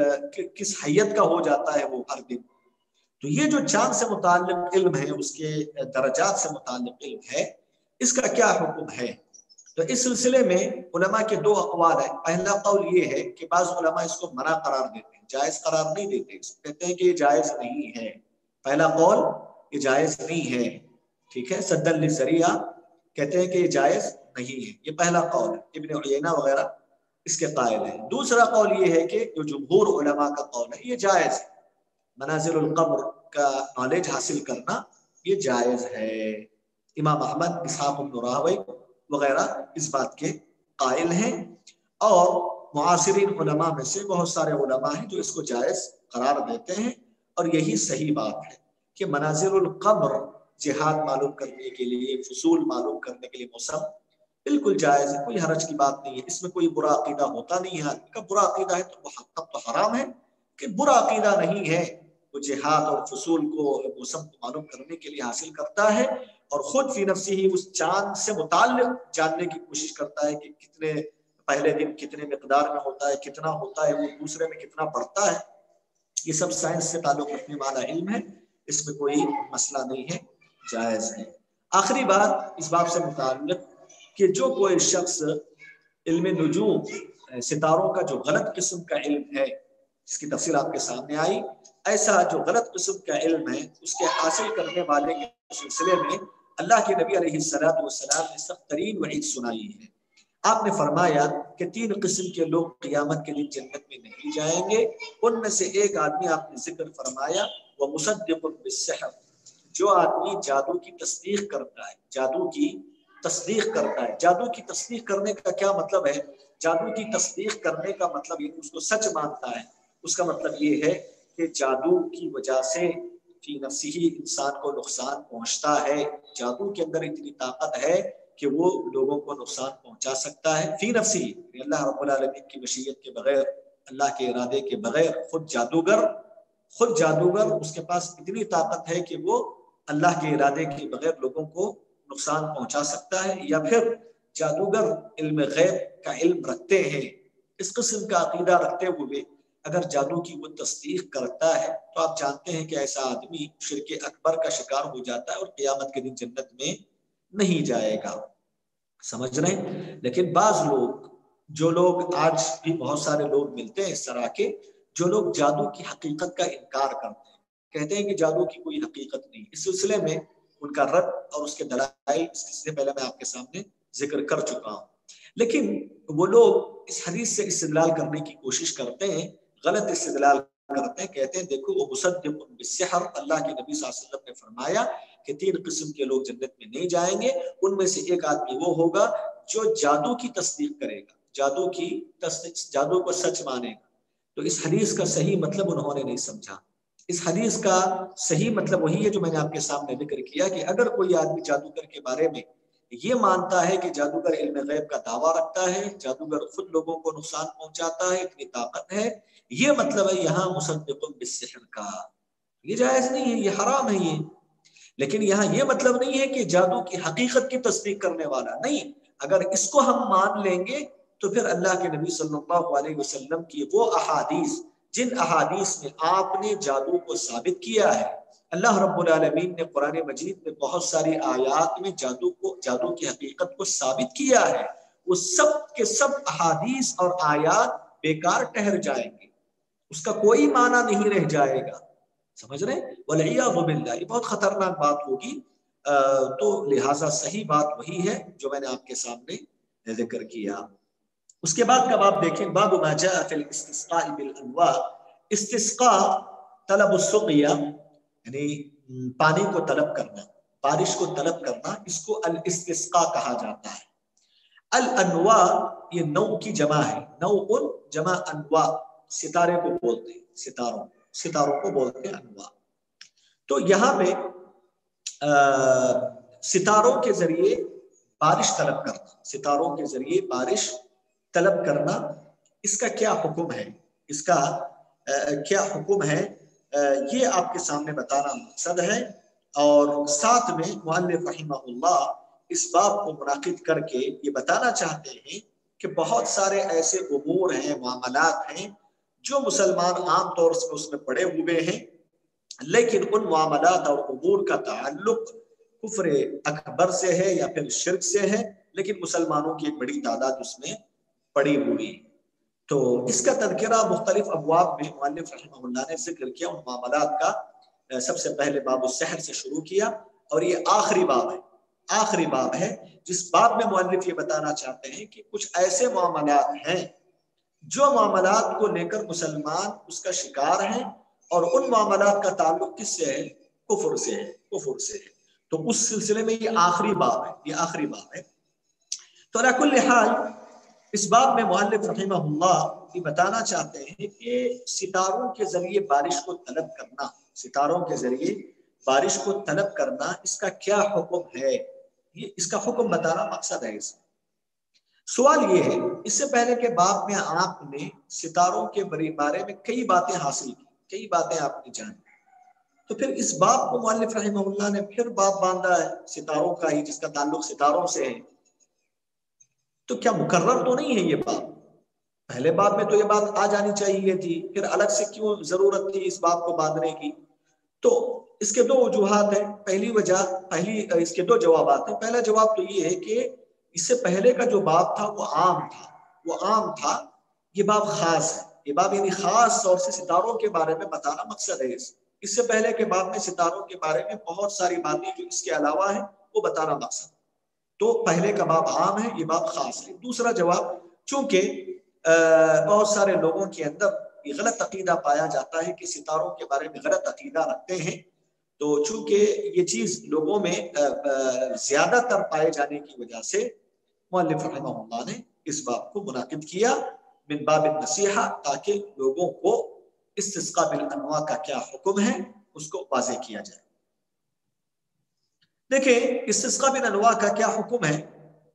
کس حیت کا ہو جاتا ہے وہ ہر دن، تو یہ جو چاند سے متعلق علم ہے، اس کے درجات سے متعلق علم ہے، اس کا کیا حکم ہے؟ تو اس سلسلے میں علماء کے دو اقوال ہیں۔ پہلا قول یہ ہے کہ بعض علماء اس کو منع قرار دیتے ہیں، جائز قرار نہیں دیتے، کہتے ہیں کہ یہ جائز نہیں ہے۔ پہلا قول یہ جائز نہیں ہے، ٹھیک ہے، سدًا للذریعہ، کہتے ہیں کہ یہ جائز نہیں ہے، یہ پہلا قول ہے، ابن عیینہ وغیرہ اس کے قائل ہیں۔ دوسرا قول یہ ہے کہ جو جمہور علماء کا قول ہے یہ جائز ہے، منازل القمر کا نالج حاصل کرنا یہ جائز ہے۔ امام احمد، اسحاق بن راہوی وغیرہ اس بات کے قائل ہیں، اور معاصرین علماء میں سے بہت سارے علماء ہیں جو اس کو جائز قرار دیتے ہیں، اور یہی صحیح بات ہے کہ منازل القمر جہاد معلوم کرنے کے لیے، فصول معلوم کرنے کے لیے موسم بالکل جائز ہے، کوئی حرج کی بات نہیں ہے، اس میں کوئی برا عقیدہ ہوتا نہیں ہے۔ آدمی کا برا عقیدہ ہے تو وہ تب تو حرام ہے، کہ برا عقیدہ نہیں ہے، وہ جہاد اور فصول کو، موسم کو معلوم کرنے کے لیے حاصل کرتا ہے، اور خود فی نفسی ہی اس چاند سے متعلق جاننے کی کوشش کرتا ہے کہ کتنے پہلے دن کتنے مقدار میں ہوتا ہے، کتنا ہوتا ہے، وہ دوسرے میں کتنا بڑھتا ہے، یہ سب سائنس سے تعلق رکھنے والا علم ہے، اس میں کوئی مسئلہ نہیں ہے، جائز ہے۔ آخری بات اس باب سے متعلق کہ جو کوئی شخص علم نجوم، ستاروں کا جو غلط قسم کا علم ہے، جس کی تفصیل آپ کے سامنے آئی، ایسا جو غلط قسم کا علم ہے اس کے حاصل کرنے والے کے سلسلے میں اللہ کے نبی علیہ الصلوۃ والسلام نے سخت ترین وعید سنائی ہے۔ آپ نے فرمایا کہ تین قسم کے لوگ قیامت کے دن جنت میں نہیں جائیں گے، ان میں سے ایک آدمی آپ نے ذکر فرمایا وہ مصدق بالسحر، جو آدمی جادو کی تصدیق کرتا ہے، جادو کی تصدیق کرتا ہے۔ جادو کی تصدیق کرنے کا کیا مطلب ہے؟ جادو کی تصدیق کرنے کا مطلب یہ اس کو سچ مانتا ہے، اس کا مطلب یہ ہے کہ جادو کی وجہ سے فی نفسی ہی انسان کو نقصان پہنچتا ہے، جادو کے اندر اتنی طاقت ہے کہ وہ لوگوں کو نقصان پہنچا سکتا ہے، فی نفسی ہی، اللہ رب العالمین کی مشیت کے بغیر، اللہ کے ارادے کے بغیر، خود جادوگر خود جادوگر اس کے پاس اتنی طاقت ہے کہ وہ اللہ کے ارادے کے بغیر لوگوں کو نقصان پہنچا سکتا ہے، یا پھر جادوگر علم غیب کا علم رکھتے ہیں، اس قسم کا عقیدہ رکھتے ہوئے اگر جادو کی وہ تصدیق کرتا ہے تو آپ جانتے ہیں کہ ایسا آدمی شرک اکبر کا شکار ہو جاتا ہے اور قیامت کے دن جنت میں نہیں جائے گا، سمجھ رہے ہیں۔ لیکن بعض لوگ، جو لوگ آج بھی بہت سارے لوگ ملتے ہیں اس طرح کے، جو لوگ جادو کی حقیقت کا انکار کرتے ہیں، کہتے ہیں کہ جادو کی کوئی حقیقت نہیں، اس سلسلے میں ان کا رد اور اس کے دلائل اس سے پہلے میں آپ کے سامنے ذکر کر چکا ہوں۔ لیکن وہ لوگ اس حدیث سے استدلال کرنے کی کوشش کرتے ہیں، غلط استدلال کرتے ہیں، کہتے ہیں دیکھو وہ مصدق بالسحر، اللہ کے نبی صلی اللہ علیہ وسلم نے فرمایا کہ تین قسم کے لوگ جنت میں نہیں جائیں گے، ان میں سے ایک آدمی وہ ہوگا جو جادو کی تصدیق کرے گا، جادو کی تصدیق، جادو کو سچ مانے گا۔ تو اس حدیث کا صحیح مطلب انہوں نے نہیں سمجھا۔ اس حدیث کا صحیح مطلب وہی ہے جو میں نے آپ کے سامنے ذکر کیا، کہ اگر کوئی آدمی جادوگر کے بارے میں یہ مانتا ہے کہ جادوگر علم غیب کا دعویٰ رکھتا ہے، جادوگر خود لوگوں کو نقصان پہنچاتا ہے، اتنی طاقت ہے، یہ مطلب ہے یہاں مصدق بالسحر کا، یہ جائز نہیں ہے، یہ حرام ہے یہ۔ لیکن یہاں یہ مطلب نہیں ہے کہ جادو کی حقیقت کی تصدیق کرنے والا نہیں. اگر اس کو ہم مان لیں گے تو پھر اللہ کے نبی صلی اللہ علیہ وسلم کی وہ احادیث جن احادیث میں آپ نے جادو کو ثابت کیا ہے، اللہ رب العالمین نے قرآن مجید میں بہت ساری آیات میں جادو کو جادو کی حقیقت کو ثابت کیا ہے، وہ سب کے سب احادیث اور آیات بیکار ٹھہر جائیں گے، اس کا کوئی معنی نہیں رہ جائے گا. سمجھ رہے ہیں؟ والعیاذ باللہ، یہ بہت خطرناک بات ہوگی. تو لہٰذا صحیح بات وہی ہے جو میں نے آپ کے سامنے ذکر کیا. اس کے بعد کا باب دیکھیں، باب ما جاء فی الاستسقاء بالانواع. استسقاء طلب السقیا، یعنی پانی کو طلب کرنا، بارش کو طلب کرنا، اس کو الاستسقاء کہا جاتا ہے. الانواع یہ نو کی جمع ہے، نوع جمع انواع، ستارے کو بولتے ہیں، ستاروں ستاروں کو بولتے ہیں انواع. تو یہاں پہ ستاروں کے ذریعے بارش طلب کرنا، ستاروں کے ذریعے بارش طلب کرنا، اس کا کیا حکم ہے، اس کا کیا حکم ہے، یہ آپ کے سامنے بتانا مقصد ہے. اور ساتھ میں مؤلف رحمہ اللہ اس باب کو منعقد کر کے یہ بتانا چاہتے ہیں کہ بہت سارے ایسے امور ہیں، معاملات ہیں جو مسلمان عام طور سے اس میں پڑے ہوئے ہیں، لیکن ان معاملات اور امور کا تعلق کفر اکبر سے ہے یا پھر شرک سے ہے، لیکن مسلمانوں کی ایک بڑی تعداد اس میں پڑی ہوئی. تو اس کا تذکرہ مختلف ابواب میں مؤلف رحمہ اللہ نے ذکر کیا. ان معاملات کا سب سے پہلے باب السحر سے شروع کیا، اور یہ آخری باب ہے، آخری باب ہے جس باب میں مؤلف یہ بتانا چاہتے ہیں کہ کچھ ایسے معاملات ہیں جو معاملات کو لے کر مسلمان اس کا شکار ہیں، اور ان معاملات کا تعلق کس سے ہے؟ کفر سے ہے، کفر سے ہے. تو اس سلسلے میں یہ آخری باب ہے، یہ آخری باب ہے. تو علی کل حال اس باب میں مؤلف رحمہ اللہ یہ بتانا چاہتے ہیں کہ ستاروں کے ذریعے بارش کو طلب کرنا، ستاروں کے ذریعے بارش کو طلب کرنا، اس کا کیا حکم ہے، یہ اس کا حکم بتانا مقصد ہے. اس سوال یہ ہے، اس سے پہلے کے باب میں آپ نے ستاروں کے بارے میں کئی باتیں حاصل کی، کئی باتیں آپ نے جانی، تو پھر اس باب کو مؤلف رحمہ اللہ نے پھر باب باندھا ہے ستاروں کا ہی، جس کا تعلق ستاروں سے ہے. تو کیا مکرر تو نہیں ہے یہ باب؟ پہلے باب میں تو یہ بات آ جانی چاہیے تھی، پھر الگ سے کیوں ضرورت تھی اس باب کو باندھنے کی؟ تو اس کے دو وجوہات ہیں. پہلی وجہ پہلی اس کے دو جوابات ہیں. پہلا جواب تو یہ ہے کہ اس سے پہلے کا جو باب تھا وہ عام تھا، وہ عام تھا. یہ باب خاص ہے، یہ باب یعنی خاص طور سے ستاروں کے بارے میں بتانا مقصد ہے. اس اس سے پہلے کے باب میں ستاروں کے بارے میں بہت ساری باتیں جو اس کے علاوہ ہیں وہ بتانا مقصد. تو پہلے کا باب عام ہے، یہ باب خاص ہے. دوسرا جواب، چونکہ بہت سارے لوگوں کے اندر یہ غلط عقیدہ پایا جاتا ہے کہ ستاروں کے بارے میں غلط عقیدہ رکھتے ہیں، تو چونکہ یہ چیز لوگوں میں زیادہ تر پائے جانے کی وجہ سے مؤلف رحمہ اللہ نے اس باب کو منعقد کیا من باب النصیحہ، تاکہ لوگوں کو استسقاء بالانواع کا کیا حکم ہے اس کو واضح کیا جائے. دیکھیں استسقاء بالانواع کا کیا حکم ہے.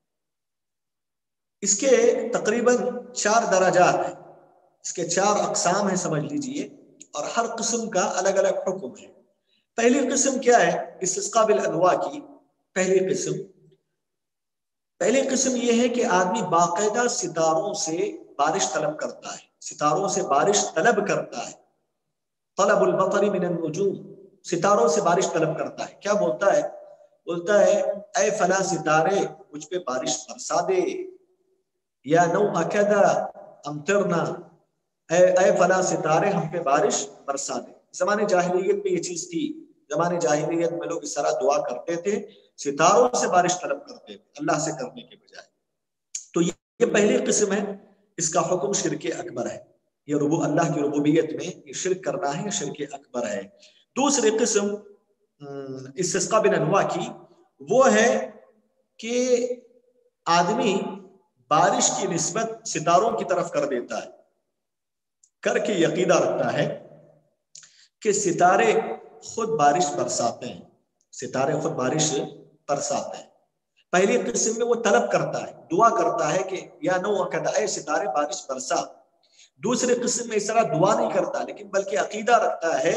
اس کے تقریباً چار درجات ہیں، اس کے چار اقسام ہیں سمجھ لیجئے، اور ہر قسم کا الگ الگ حکم ہے. پہلی قسم کیا ہے استسقاء بالانواع کی؟ پہلی قسم پہلی قسم یہ ہے کہ آدمی باقاعدہ ستاروں سے بارش طلب کرتا ہے، ستاروں سے بارش طلب کرتا ہے. طلب المطر من النجوم، ستاروں سے بارش طلب کرتا ہے. کیا بولتا ہے؟ بولتا ہے اے فلاں ستارے مجھ پہ بارش برسا دے، یا نوء کذا امطرنا، اے اے فلاں ستارے ہم پہ بارش برسا دے. زمانے جاہلیت میں یہ چیز تھی، زمانے جاہلیت میں لوگ اس طرح دعا کرتے تھے، ستاروں سے بارش طلب کرتے تھے اللہ سے کرنے کے بجائے. تو یہ پہلی قسم ہے، اس کا حکم شرک اکبر ہے. یہ ربو اللہ کی ربوبیت میں یہ شرک کرنا ہے، شرک اکبر ہے. دوسری قسم استسقاء بالانواع کی وہ ہے کہ آدمی بارش کی نسبت ستاروں کی طرف کر دیتا ہے، کر کے عقیدہ رکھتا ہے کہ ستارے خود بارش برساتے ہیں، ستارے خود بارش برساتے ہیں. پہلی قسم میں وہ طلب کرتا ہے، دعا کرتا ہے کہ یا نوء کذا، اے ستارے بارش برسا. دوسری قسم میں اس طرح دعا نہیں کرتا، لیکن بلکہ عقیدہ رکھتا ہے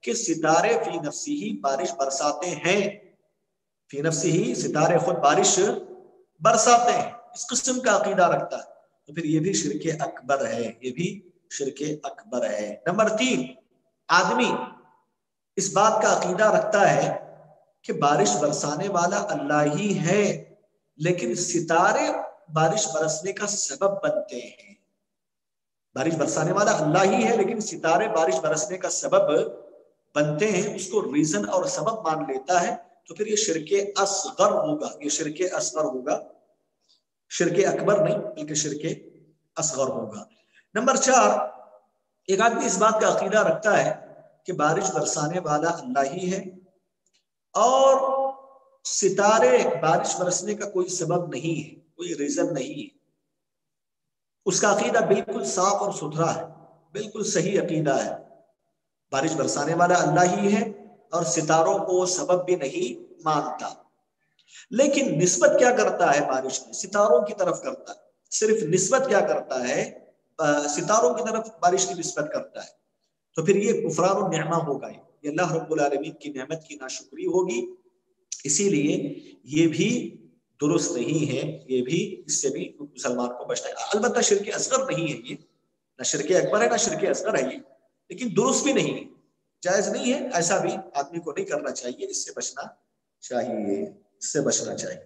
کہ ستارے فی نفسی ہی بارش برساتے ہیں، فی نفسی ہی ستارے خود بارش برساتے ہیں، اس قسم کا عقیدہ رکھتا ہے تو پھر یہ بھی شرک اکبر ہے، یہ بھی شرک اکبر ہے۔ نمبر تین، آدمی اس بات کا عقیدہ رکھتا ہے کہ بارش برسانے والا اللہ ہی ہے، لیکن ستارے بارش برسنے کا سبب بنتے ہیں۔ بارش برسانے والا اللہ ہی ہے لیکن ستارے بارش برسنے کا سبب بنتے ہیں، اس کو ریزن اور سبب مان لیتا ہے تو پھر یہ شرک اصغر ہوگا، یہ شرک اصغر ہوگا، شرک اکبر نہیں بلکہ شرک اصغر ہوگا۔ نمبر چار، ایک آدمی اس بات کا عقیدہ رکھتا ہے کہ بارش برسانے والا اللہ ہی ہے اور ستارے بارش برسنے کا کوئی سبب نہیں ہے، کوئی ریزن نہیں ہے۔ اس کا عقیدہ بالکل صاف اور ستھرا ہے، بالکل صحیح عقیدہ ہے، بارش برسانے والا اللہ ہی ہے اور ستاروں کو وہ سبب بھی نہیں مانتا، لیکن نسبت کیا کرتا ہے بارش کی؟ ستاروں کی طرف کرتا ہے، صرف نسبت کیا کرتا ہے؟ ستاروں کی طرف بارش کی نسبت کرتا ہے، تو پھر یہ کفران النعمہ ہوگا، یہ اللہ رب العالمین کی نعمت کی ناشکری ہوگی، اسی لیے یہ بھی درست نہیں ہے، یہ بھی اس سے بھی مسلمان کو بچنا ہے۔ البتہ شرک اصغر نہیں ہے یہ، نہ شرک اکبر ہے نہ شرک اصغر ہے یہ، لیکن درست بھی نہیں ہے، جائز نہیں ہے، ایسا بھی آدمی کو نہیں کرنا چاہیے، اس سے بچنا چاہیے، اس سے بچنا چاہیے۔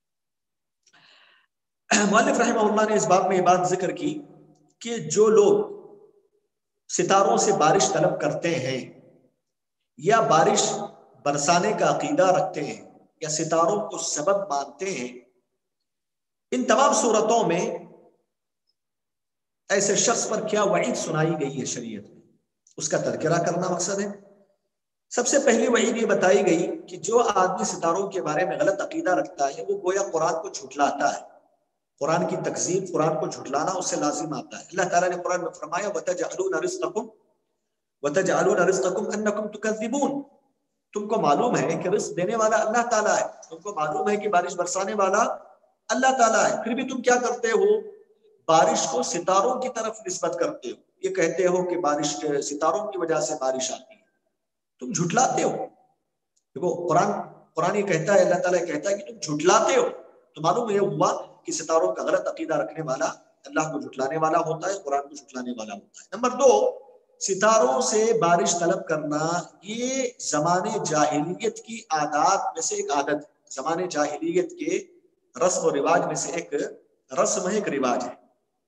مؤلف رحمہ اللہ نے اس باب میں یہ بات ذکر کی کہ جو لوگ ستاروں سے بارش طلب کرتے ہیں یا بارش برسانے کا عقیدہ رکھتے ہیں یا ستاروں کو سبب مانتے ہیں، ان تمام صورتوں میں ایسے شخص پر کیا وعید سنائی گئی ہے شریعت میں، اس کا تذکرہ کرنا مقصد ہے۔ سب سے پہلی وعید یہ بتائی گئی کہ جو آدمی ستاروں کے بارے میں غلط عقیدہ رکھتا ہے وہ گویا قرآن کو جھٹلاتا ہے، قرآن کی تکذیب، قرآن کو جھٹلانا اس سے لازم آتا ہے۔ اللہ تعالیٰ نے قرآن میں فرمایا وَتَجْعَلُونَ رِزْقَكُمْ وَتَجْعَلُونَ رِزْقَكُمْ أَنَّكُمْ تُكَذِّبُونَ، تم کو معلوم ہے کہ رزق دینے والا اللہ تعالیٰ ہے، تم کو معلوم ہے کہ بارش برسانے والا اللہ تعالیٰ ہے، پھر بھی تم کیا کرتے ہو؟ بارش کو ستاروں کی طرف نسبت کرتے ہو، یہ کہتے ہو کہ بارش کے ستاروں کی وجہ سے بارش آتی ہے، تم جھٹلاتے ہو۔ دیکھو قرآن قرآن یہ کہتا ہے، اللہ تعالیٰ کہتا ہے کہ تم جھٹلاتے ہو، تو معلوم یہ ہوا کہ ستاروں کا غلط عقیدہ رکھنے والا اللہ کو جھٹلانے والا ہوتا ہے، قرآن کو جھٹلانے والا ہوتا ہے۔ نمبر دو، ستاروں سے بارش طلب کرنا یہ زمانے جاہلیت کی عادات میں سے ایک عادت ہے، زمانے جاہلیت کے رسم و رواج میں سے ایک رسم ہے، ایک رواج ہے۔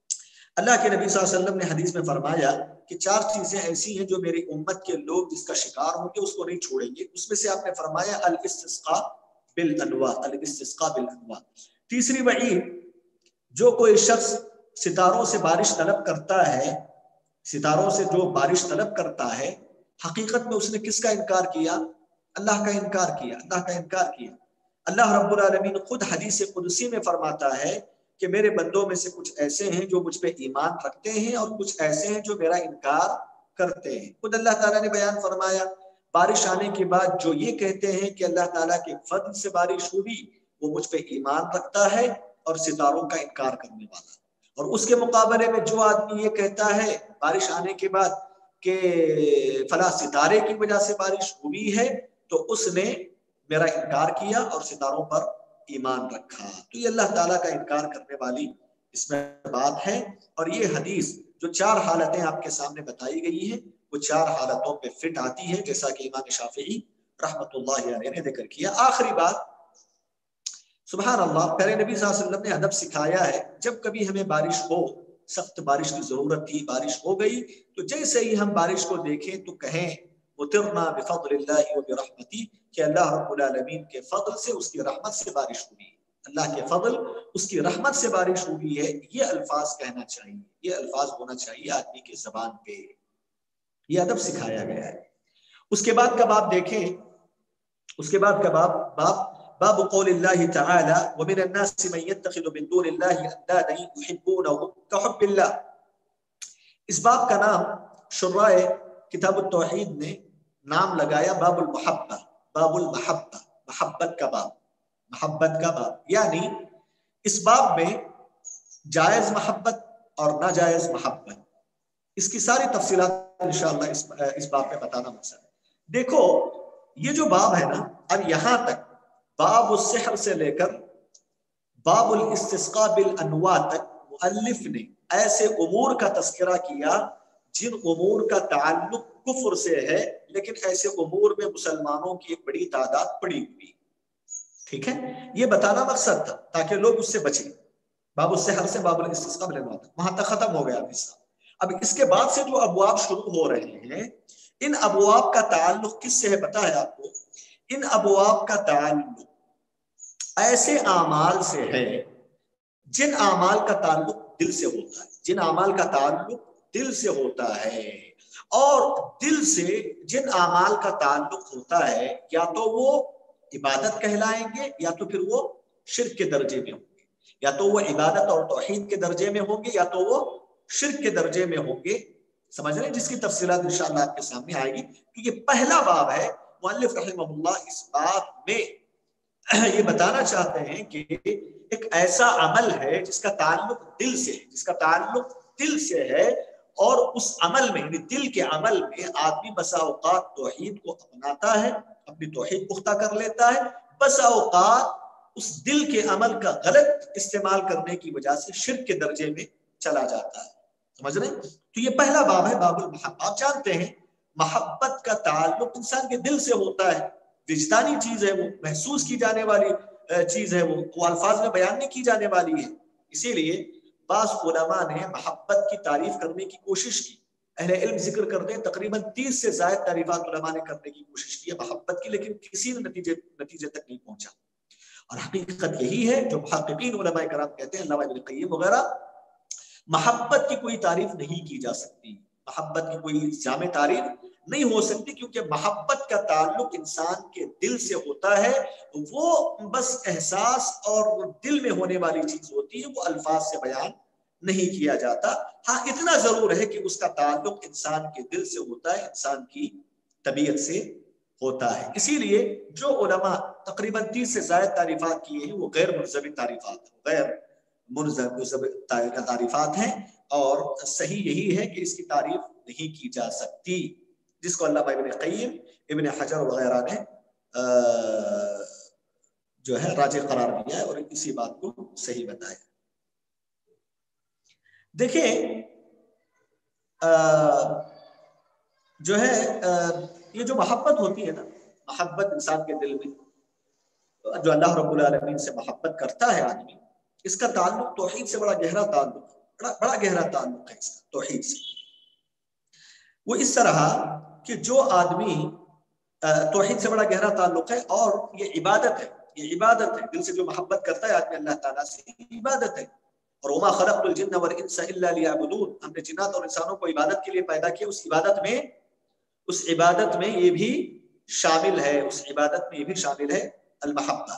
اللہ کے نبی صلی اللہ علیہ وسلم نے حدیث میں فرمایا کہ چار چیزیں ایسی ہیں جو میری امت کے لوگ جس کا شکار ہوں گے اس کو نہیں چھوڑیں گے، اس میں سے آپ نے فرمایا الاستسقاء بالانواء، الاستسقاء بالانواء۔ تیسری وعید، جو کوئی شخص ستاروں سے بارش طلب کرتا ہے، ستاروں سے جو بارش طلب کرتا ہے، حقیقت میں اس نے کس کا انکار کیا؟ اللہ کا انکار کیا، اللہ کا انکار کیا۔ اللہ رب العالمین خود حدیث قدسی میں فرماتا ہے کہ میرے بندوں میں سے کچھ ایسے ہیں جو مجھ پہ ایمان رکھتے ہیں اور کچھ ایسے ہیں جو میرا انکار کرتے ہیں۔ خود اللہ تعالیٰ نے بیان فرمایا بارش آنے کے بعد جو یہ کہتے ہیں کہ اللہ تعالیٰ کے فضل سے بارش ہوئی، وہ مجھ پہ ایمان رکھتا ہے اور ستاروں کا انکار کرنے والا۔ اور اس کے مقابلے میں جو آدمی یہ کہتا ہے بارش آنے کے بعد کہ فلاں ستارے کی وجہ سے بارش ہوئی ہے، تو اس نے میرا انکار کیا اور ستاروں پر ایمان رکھا، تو یہ اللہ تعالیٰ کا انکار کرنے والی اس میں بات ہے۔ اور یہ حدیث جو چار حالتیں آپ کے سامنے بتائی گئی ہیں وہ چار حالتوں پہ فٹ آتی ہے، جیسا کہ امام شافعی رحمت اللہ علیہ نے ذکر کیا۔ آخری بات، سبحان اللہ، پیارے نبی صلی اللہ علیہ وسلم نے ادب سکھایا ہے، جب کبھی ہمیں بارش ہو، سخت بارش کی ضرورت تھی، بارش ہو گئی، تو جیسے ہی ہم بارش کو دیکھیں تو کہیں مطرنا بفضل اللہ وبرحمتہ، کہ اللہ رب العالمین کے فضل سے، اس کی رحمت سے بارش ہوئی، اللہ کے فضل اس کی رحمت سے بارش ہوئی ہے، یہ الفاظ کہنا چاہیے، یہ الفاظ ہونا چاہیے آدمی کی زبان پہ، یہ ادب سکھایا گیا ہے۔ اس کے بعد کا باب دیکھیں، اس کے بعد کا باب باب باب قول اللہ تعالی ومن الناس من يتخذ من دون اللہ اندادا يحبونهم كحب اللہ۔ اس باب کا نام شراح کتاب التوحید نے نام لگایا باب المحبہ، باب المحبہ، محبت کا باب، محبت کا باب، یعنی اس باب میں جائز محبت اور ناجائز محبت، اس کی ساری تفصیلات انشاءاللہ اس اس باب میں بتانا مقصد ہے۔ دیکھو یہ جو باب ہے نا، اب یہاں تک باب السحر سے لے کر باب الاستسقاء بالانواع تک مؤلف نے ایسے امور کا تذکرہ کیا جن امور کا تعلق کفر سے ہے، لیکن ایسے امور میں مسلمانوں کی ایک بڑی تعداد پڑی ہوئی. ٹھیک ہے، یہ بتانا مقصد تھا تاکہ لوگ اس سے بچیں. باب السحر سے باب الاستسقاء بالانواع تک وہاں تک ختم ہو گیا حصہ. اب اس کے بعد سے جو ابواب شروع ہو رہے ہیں، ان ابواب کا تعلق کس سے ہے پتہ ہے آپ کو؟ ان ابواب کا تعلق ایسے اعمال سے ہے جن اعمال کا تعلق دل سے ہوتا ہے، جن اعمال کا تعلق دل سے ہوتا ہے. اور دل سے جن اعمال کا تعلق ہوتا ہے یا تو وہ عبادت کہلائیں گے یا تو پھر وہ شرک کے درجے میں ہوں گے، یا تو وہ عبادت اور توحید کے درجے میں ہوں گے یا تو وہ شرک کے درجے میں ہوں گے. سمجھ رہے ہیں؟ جس کی تفصیلات انشاءاللہ آپ کے سامنے آئے گی. کیونکہ پہلا باب ہے، مؤلف رحمہ اللہ اس باب میں یہ بتانا چاہتے ہیں کہ ایک ایسا عمل ہے جس کا تعلق دل سے ہے، جس کا تعلق دل سے ہے، اور اس عمل میں، یعنی دل کے عمل میں آدمی بسا اوقات توحید کو اپناتا ہے، اپنی توحید پختہ کر لیتا ہے، بسا اوقات اس دل کے عمل کا غلط استعمال کرنے کی وجہ سے شرک کے درجے میں چلا جاتا ہے. سمجھ رہے ہیں؟ تو یہ پہلا باب ہے، باب المحبت. آپ جانتے ہیں محبت کا تعلق انسان کے دل سے ہوتا ہے، وجدانی چیز ہے، وہ محسوس کی جانے والی چیز ہے، وہ وہ الفاظ میں بیان نہیں کی جانے والی ہے. اسی لیے بعض علماء نے محبت کی تعریف کرنے کی کوشش کی. اہل علم ذکر کرتے ہیں تقریباً تیس سے زائد تعریفات علماء نے کرنے کی کوشش کی ہے محبت کی، لیکن کسی نے نتیجے نتیجے تک نہیں پہنچا. اور حقیقت یہی ہے جو محققین علماء کرام کہتے ہیں، علامہ ابن قیم وغیرہ، محبت کی کوئی تعریف نہیں کی جا سکتی، محبت کی کوئی جامع تعریف نہیں ہو سکتی، کیونکہ محبت کا تعلق انسان کے دل سے ہوتا ہے. وہ بس احساس اور دل میں ہونے والی چیز ہوتی ہے، وہ الفاظ سے بیان نہیں کیا جاتا. ہاں اتنا ضرور ہے کہ اس کا تعلق انسان کے دل سے ہوتا ہے، انسان کی طبیعت سے ہوتا ہے. اسی لیے جو علماء تقریباً تیس سے زائد تعریفات کیے ہیں وہ غیر منضبط تعریفات غیر منضبط تعریفات ہیں، اور صحیح یہی ہے کہ اس کی تعریف نہیں کی جا سکتی، جس کو علامہ ابن قیم، ابن حجر وغیرہ نے جو ہے راجح قرار دیا ہے اور اسی بات کو صحیح بتایا. دیکھیں جو ہے یہ جو محبت ہوتی ہے نا، محبت انسان کے دل میں جو اللہ رب العالمین سے محبت کرتا ہے آدمی، اس کا تعلق توحید سے بڑا گہرا تعلق ہے، بڑا بڑا گہرا تعلق ہے اس کا توحید سے. وہ اس طرح کہ جو آدمی توحید سے بڑا گہرا تعلق ہے، اور یہ عبادت ہے، یہ عبادت ہے، دل سے جو محبت کرتا ہے آدمی اللہ تعالیٰ سے، عبادت ہے. اور وما خلقت الجن والانس الا ليعبدون، ہم نے جنات اور انسانوں کو عبادت کے لیے پیدا کیا. اس عبادت میں اس عبادت میں یہ بھی شامل ہے، اس عبادت میں یہ بھی شامل ہے المحبہ.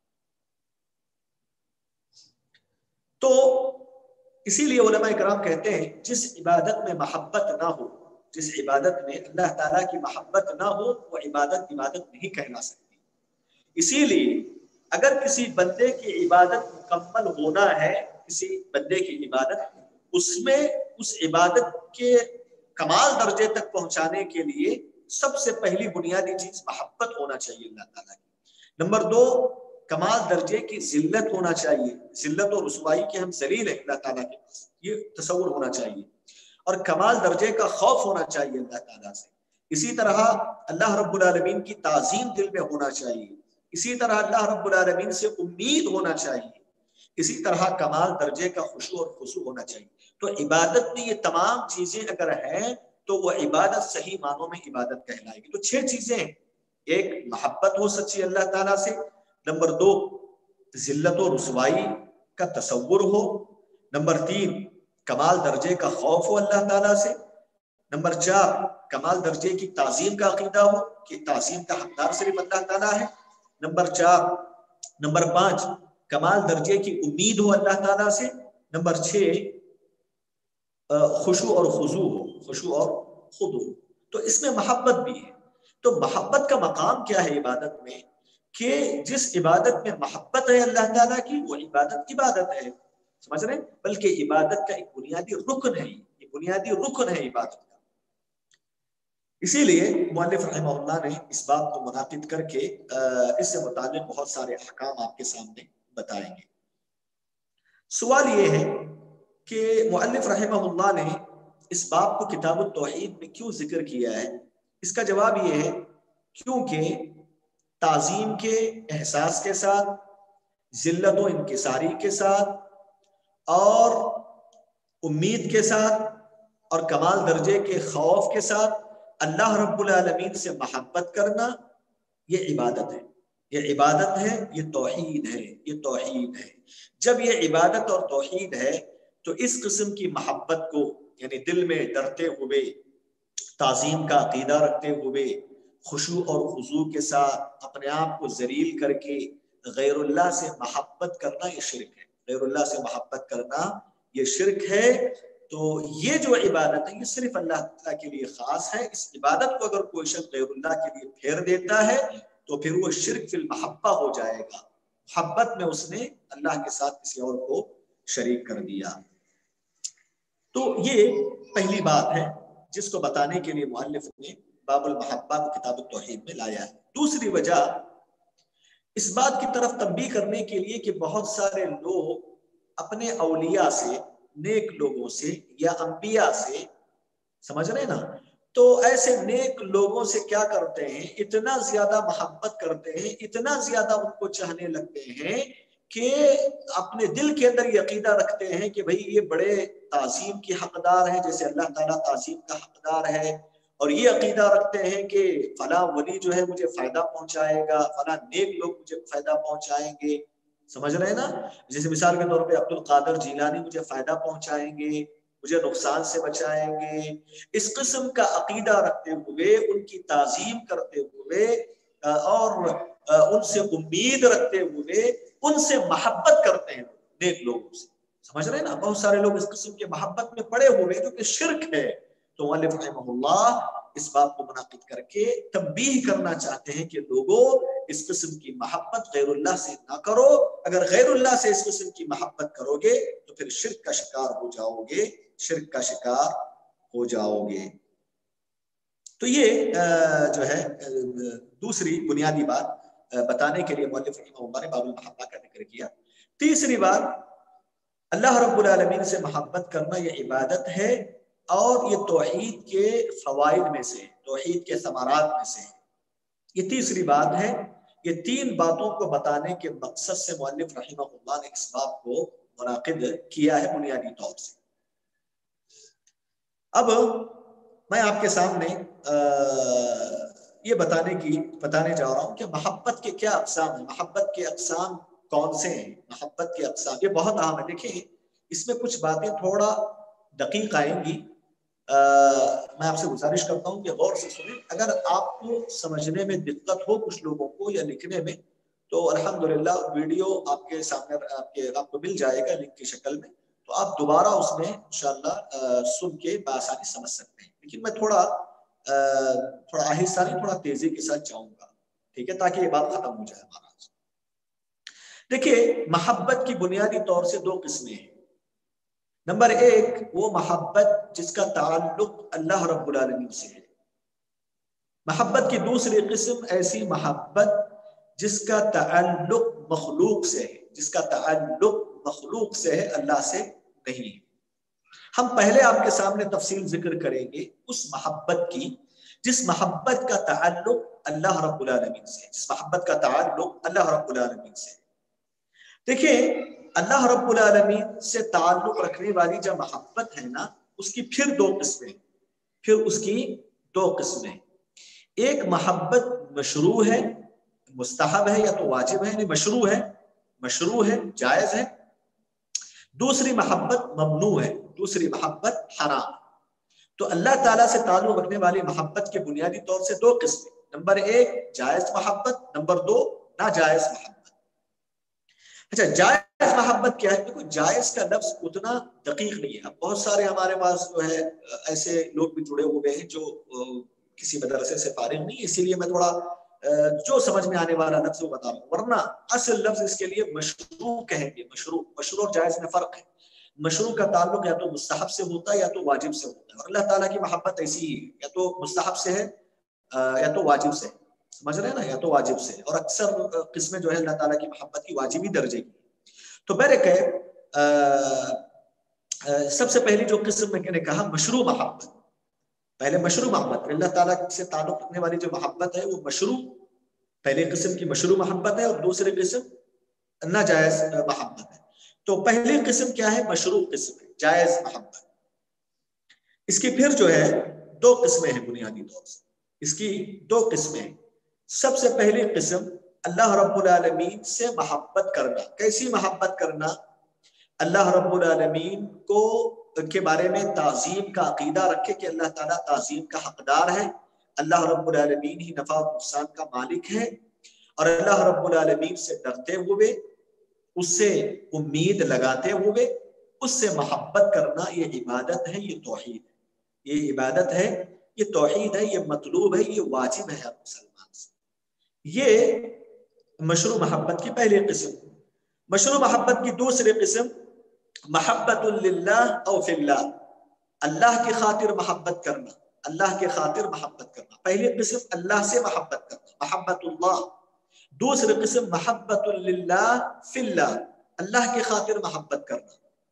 تو اسی لیے علماء کرام کہتے ہیں جس عبادت میں محبت نہ ہو، جس عبادت میں اللہ تعالیٰ کی محبت نہ ہو، وہ عبادت عبادت نہیں کہلا سکتی. اسی لیے اگر کسی بندے کی عبادت مکمل ہونا ہے، کسی بندے کی عبادت، اس میں اس عبادت کے کمال درجے تک پہنچانے کے لیے سب سے پہلی بنیادی چیز محبت ہونا چاہیے اللہ تعالیٰ کی. نمبر دو، کمال درجے کی ذلت ہونا چاہیے، ذلت اور رسوائی کے ہم ذلیل ہیں اللہ تعالیٰ کے پاس، یہ تصور ہونا چاہیے. اور کمال درجے کا خوف ہونا چاہیے اللہ تعالیٰ سے. اسی طرح اللہ رب العالمین کی تعظیم دل میں ہونا چاہیے. اسی طرح اللہ رب العالمین سے امید ہونا چاہیے. اسی طرح کمال درجے کا خشوع اور خضوع ہونا چاہیے. تو عبادت میں یہ تمام چیزیں اگر ہیں تو وہ عبادت صحیح معنوں میں عبادت کہلائے گی. تو چھ چیزیں ہیں. ایک، محبت ہو سچی اللہ تعالیٰ سے. نمبر دو، ذلت و رسوائی کا تصور ہو. نمبر تین، کمال درجے کا خوف ہو اللہ تعالیٰ سے. نمبر چار، کمال درجے کی تعظیم کا عقیدہ ہو کہ تعظیم کا حقدار صرف اللہ تعالیٰ ہے. نمبر چار نمبر پانچ، کمال درجے کی امید ہو اللہ تعالیٰ سے. نمبر چھ، خشوع اور خضوع ہو، خشوع اور خضوع. تو اس میں محبت بھی ہے. تو محبت کا مقام کیا ہے عبادت میں؟ کہ جس عبادت میں محبت ہے اللہ تعالیٰ کی، وہ عبادت عبادت ہے. سمجھ رہے ہیں؟ بلکہ عبادت کا ایک بنیادی رکن ہے، یہ بنیادی رکن ہے عبادت کا. اسی لیے مؤلف رحمہ اللہ نے اس بات کو منعقد کر کے اس سے متعلق بہت سارے احکام آپ کے سامنے بتائیں گے۔ سوال یہ ہے کہ مؤلف رحمہ اللہ نے اس باب کو کتاب التوحید میں کیوں ذکر کیا ہے؟ اس کا جواب یہ ہے کیونکہ تعظیم کے احساس کے ساتھ، ذلت و انکساری کے ساتھ اور امید کے ساتھ اور کمال درجے کے خوف کے ساتھ اللہ رب العالمین سے محبت کرنا یہ عبادت ہے، یہ عبادت ہے، یہ توحید ہے، یہ توحید ہے۔ جب یہ عبادت اور توحید ہے تو اس قسم کی محبت کو، یعنی دل میں ڈرتے ہوئے، تعظیم کا عقیدہ رکھتے ہوئے، خشوع اور خضوع کے ساتھ اپنے آپ کو ذلیل کر کے غیر اللہ سے محبت کرنا یہ شرک ہے، غیر اللہ سے محبت کرنا یہ شرک ہے۔ تو یہ جو عبادت ہے یہ صرف اللہ تعالیٰ کے لیے خاص ہے۔ اس عبادت کو اگر کوئی شخص غیر اللہ کے لیے پھیر دیتا ہے تو پھر وہ شرک فی المحبہ ہو جائے گا، محبت میں اس نے اللہ کے ساتھ کسی اور کو شریک کر دیا۔ تو یہ پہلی بات ہے جس کو بتانے کے لیے مؤلف نے باب المحبہ کو کتاب التوحید میں لایا ہے۔ دوسری وجہ اس بات کی طرف تنبیہ کرنے کے لیے کہ بہت سارے لوگ اپنے اولیاء سے، نیک لوگوں سے یا انبیاء سے، سمجھ رہے نا، تو ایسے نیک لوگوں سے کیا کرتے ہیں، اتنا زیادہ محبت کرتے ہیں، اتنا زیادہ ان کو چاہنے لگتے ہیں کہ اپنے دل کے اندر یہ عقیدہ رکھتے ہیں کہ بھئی یہ بڑے تعظیم کی حقدار ہیں، جیسے اللہ تعالیٰ تعظیم کا حقدار ہے، اور یہ عقیدہ رکھتے ہیں کہ فلاں ولی جو ہے مجھے فائدہ پہنچائے گا، فلاں نیک لوگ مجھے فائدہ پہنچائیں گے، سمجھ رہے ہیں نا، جیسے مثال کے طور پہ عبد القادر جیلانی مجھے فائدہ پہنچائیں گے، مجھے نقصان سے بچائیں گے۔ اس قسم کا عقیدہ رکھتے ہوئے، ان کی تعظیم کرتے ہوئے اور ان سے امید رکھتے ہوئے ان سے محبت کرتے ہیں نیک لوگوں سے، سمجھ رہے ہیں نا، بہت سارے لوگ اس قسم کے محبت میں پڑے ہوئے جو کہ شرک ہے۔ تو مؤلف رحمہ اللہ اس بات کو منعقد کر کے تنبیہ کرنا چاہتے ہیں کہ لوگوں اس قسم کی محبت غیر اللہ سے نہ کرو، اگر غیر اللہ سے اس قسم کی محبت کرو گے تو پھر شرک کا شکار ہو جاؤ گے، شرک کا شکار ہو جاؤ گے۔ تو یہ جو ہے دوسری بنیادی بات بتانے کے لیے مؤلف رحمہ اللہ نے باب المحبہ کا ذکر کیا۔ تیسری بات، اللہ رب العالمین سے محبت کرنا یہ عبادت ہے اور یہ توحید کے فوائد میں سے، توحید کے ثمرات میں سے، یہ تیسری بات ہے۔ یہ تین باتوں کو بتانے کے مقصد سے مؤلف رحمہ اللہ نے اس باب کو منعقد کیا ہے بنیادی طور سے۔ اب میں آپ کے سامنے یہ بتانے کی بتانے جا رہا ہوں کہ محبت کے کیا اقسام ہیں، محبت کے اقسام کون سے ہیں، محبت کے اقسام یہ بہت اہم ہے۔ دیکھیں اس میں کچھ باتیں تھوڑا دقیق آئیں گی، میں آپ سے گزارش کرتا ہوں کہ غور سے سنیں۔ اگر آپ کو سمجھنے میں دقت ہو کچھ لوگوں کو یا لکھنے میں تو الحمدللہ ویڈیو آپ کے سامنے آپ کے آپ کو مل جائے گا لنک کی شکل میں، تو آپ دوبارہ اس میں انشاءاللہ سن کے بآسانی سمجھ سکتے ہیں۔ لیکن میں تھوڑا تھوڑا آہستہ نہیں، تھوڑا تیزی کے ساتھ جاؤں گا، ٹھیک ہے، تاکہ یہ بات ختم ہو جائے ہمارا۔ دیکھیے محبت کی بنیادی طور سے دو قسمیں ہیں۔ نمبر ایک وہ محبت جس کا تعلق اللہ رب العالمین سے ہے۔ محبت کی دوسری قسم ایسی محبت جس کا تعلق مخلوق سے ہے، جس کا تعلق مخلوق سے ہے، اللہ سے نہیں ہے۔ ہم پہلے آپ کے سامنے تفصیل ذکر کریں گے اس محبت کی جس محبت کا تعلق اللہ رب العالمین سے، جس محبت کا تعلق اللہ رب العالمین سے۔ دیکھیں اللہ رب العالمین سے تعلق رکھنے والی جو محبت ہے نا، اس کی پھر دو قسمیں پھر اس کی دو قسمیں ایک محبت مشروع ہے، مستحب ہے یا تو واجب ہے، یعنی مشروع ہے مشروع ہے جائز ہے۔ دوسری محبت ممنوع ہے، دوسری محبت حرام۔ تو اللہ تعالیٰ سے تعلق رکھنے والی محبت کے بنیادی طور سے دو قسمیں، نمبر ایک جائز محبت، نمبر دو ناجائز محبت۔ اچھا جائز محبت کیا ہے؟ دیکھو جائز کا لفظ اتنا دقیق نہیں ہے، بہت سارے ہمارے پاس جو ہے ایسے لوگ بھی جڑے ہوئے ہیں جو کسی مدرسے سے فارغ نہیں، اسی لیے میں تھوڑا جو سمجھ میں آنے والا لفظ وہ بتا رہا ہوں، ورنہ اصل لفظ اس کے لیے مشروع کہیں گے۔ مشروع مشروع اور جائز میں فرق ہے۔ مشروع کا تعلق یا تو مستحب سے ہوتا ہے یا تو واجب سے ہوتا ہے، اور اللہ تعالیٰ کی محبت ایسی ہی ہے، یا تو مستحب سے ہے یا تو واجب سے، سمجھ رہے ہیں نا، یا تو واجب سے، اور اکثر قسمیں جو ہے اللہ تعالیٰ کی محبت کی واجبی درجے کی۔ تو میں نے کہ سب سے پہلی جو قسم میں نے کہا مشروع محبت، پہلے مشروع محبت اللہ تعالیٰ سے تعلق رکھنے والی جو محبت ہے وہ مشروع، پہلے قسم کی مشروع محبت ہے، اور دوسری قسم ناجائز محبت ہے۔ تو پہلی قسم کیا ہے؟ مشروع قسم ہے، جائز محبت۔ اس کی پھر جو ہے دو قسمیں ہیں بنیادی طور سے، اس کی دو قسمیں ہیں۔ سب سے پہلی قسم اللہ رب العالمین سے محبت کرنا۔ کیسی محبت کرنا؟ اللہ رب العالمین کو کے بارے میں تعظیم کا عقیدہ رکھے کہ اللہ تعالیٰ تعظیم کا حقدار ہے، اللہ رب العالمین ہی نفع و نقصان کا مالک ہے، اور اللہ رب العالمین سے ڈرتے ہوئے، اس سے امید لگاتے ہوئے اس سے محبت کرنا، یہ عبادت ہے، یہ توحید ہے، یہ عبادت ہے، یہ توحید ہے، یہ مطلوب ہے، یہ واجب ہے ہر مسلمان سے۔ یہ مشروع محبت کی پہلی قسم۔ مشروع محبت کی دوسری قسم محبت للہ او فی اللہ، اللہ کی خاطر محبت کرنا، اللہ کے خاطر محبت کرنا۔ پہلی قسم اللہ سے محبت کرنا، محبت اللہ۔ دوسری قسم محبت للہ فی اللہ، اللہ کی خاطر محبت کرنا۔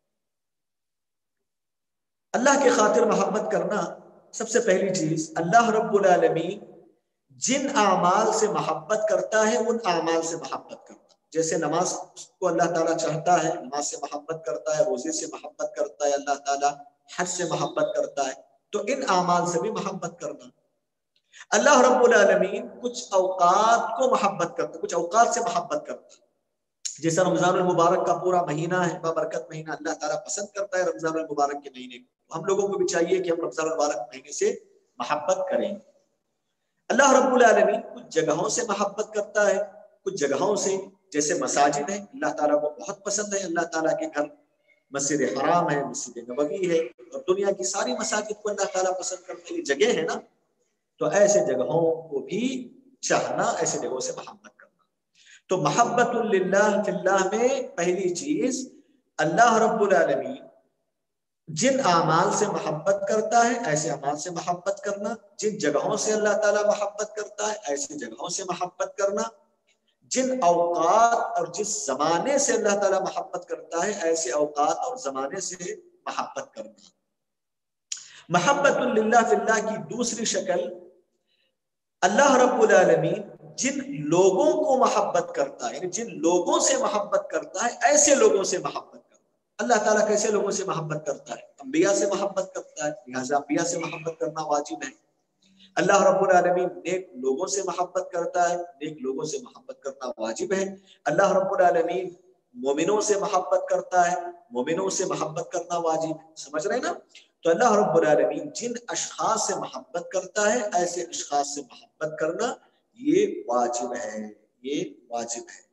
اللہ کی خاطر محبت کرنا، سب سے پہلی چیز اللہ رب العالمین جن اعمال سے محبت کرتا ہے ان اعمال سے محبت کرنا۔ جیسے نماز کو اللہ تعالیٰ چاہتا ہے، نماز سے محبت کرتا ہے، روزے سے محبت کرتا ہے اللہ تعالیٰ، حج سے محبت کرتا ہے، تو ان اعمال سے بھی محبت کرنا۔ اللہ رب العالمین کچھ اوقات کو محبت کرتا ہے، کچھ اوقات سے محبت کرتا ہے، جیسا رمضان المبارک کا پورا مہینہ ہے، بابرکت مہینہ، اللہ تعالیٰ پسند کرتا ہے رمضان المبارک کے مہینے کو۔ ہم لوگوں کو بھی چاہیے کہ ہم رمضان المبارک مہینے سے محبت کریں۔ اللہ رب العالمین کچھ جگہوں سے محبت کرتا ہے، کچھ جگہوں سے، جیسے مساجد ہے، اللہ تعالیٰ کو بہت پسند ہے اللہ تعالیٰ کے گھر، مسجد حرام ہے، مسجد نبوی ہے، اور دنیا کی ساری مساجد کو اللہ تعالیٰ پسند کرتے ہیں، جگہ ہے نا، تو ایسے جگہوں کو بھی چاہنا، ایسے جگہوں سے محبت کرنا۔ تو محبت للہ فی اللہ میں پہلی چیز اللہ رب العالمین جن اعمال سے محبت کرتا ہے ایسے اعمال سے محبت کرنا، جن جگہوں سے اللہ تعالیٰ محبت کرتا ہے ایسے جگہوں سے محبت کرنا، جن اوقات اور جس زمانے سے اللہ تعالیٰ محبت کرتا ہے ایسے اوقات اور زمانے سے محبت کرنا۔ محبت للہ فی اللہ کی دوسری شکل اللہ رب العالمین جن لوگوں کو محبت کرتا ہے، یعنی جن لوگوں سے محبت کرتا ہے ایسے لوگوں سے محبت کرنا۔ اللہ تعالیٰ کیسے لوگوں سے محبت کرتا ہے؟ انبیاء سے محبت کرتا ہے، لہٰذا انبیاء سے محبت کرنا واجب ہے۔ اللہ رب العالمین نیک لوگوں سے محبت کرتا ہے، نیک لوگوں سے محبت کرنا واجب ہے۔ اللہ رب العالمین مومنوں سے محبت کرتا ہے، مومنوں سے محبت کرنا واجب ہے۔ سمجھ رہے ہیں نا؟ تو اللہ رب العالمین جن اشخاص سے محبت کرتا ہے ایسے اشخاص سے محبت کرنا یہ واجب ہے، یہ واجب ہے۔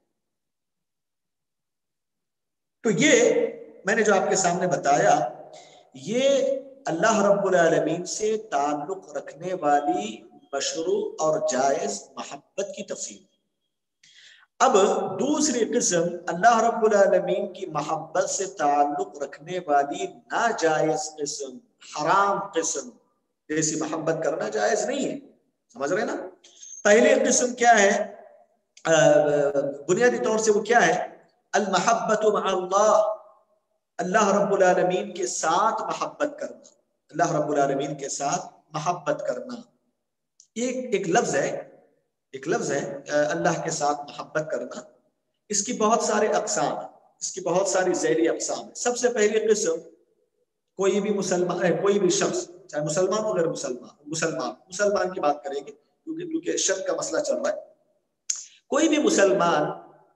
تو یہ میں نے جو آپ کے سامنے بتایا یہ اللہ رب العالمین سے تعلق رکھنے والی مشروع اور جائز محبت کی تفصیل۔ اب دوسری قسم اللہ رب العالمین کی محبت سے تعلق رکھنے والی ناجائز قسم، حرام قسم، جیسی محبت کرنا جائز نہیں ہے، سمجھ رہے نا؟ پہلی قسم کیا ہے؟ بنیادی طور سے وہ کیا ہے؟ المحبت مع اللہ، اللہ رب العالمین کے ساتھ محبت کرنا، اللہ رب العالمین کے ساتھ محبت کرنا۔ یہ ایک لفظ ہے، ایک لفظ ہے اللہ کے ساتھ محبت کرنا۔ اس کی بہت سارے اقسام ہیں، اس کی بہت ساری ذیلی اقسام ہیں۔ سب سے پہلی قسم کوئی بھی مسلمان ہے، کوئی بھی شخص چاہے مسلمان ہو غیر مسلمان، مسلمان مسلمان کی بات کریں گے کیونکہ کیونکہ شرک کا مسئلہ چل رہا ہے۔ کوئی بھی مسلمان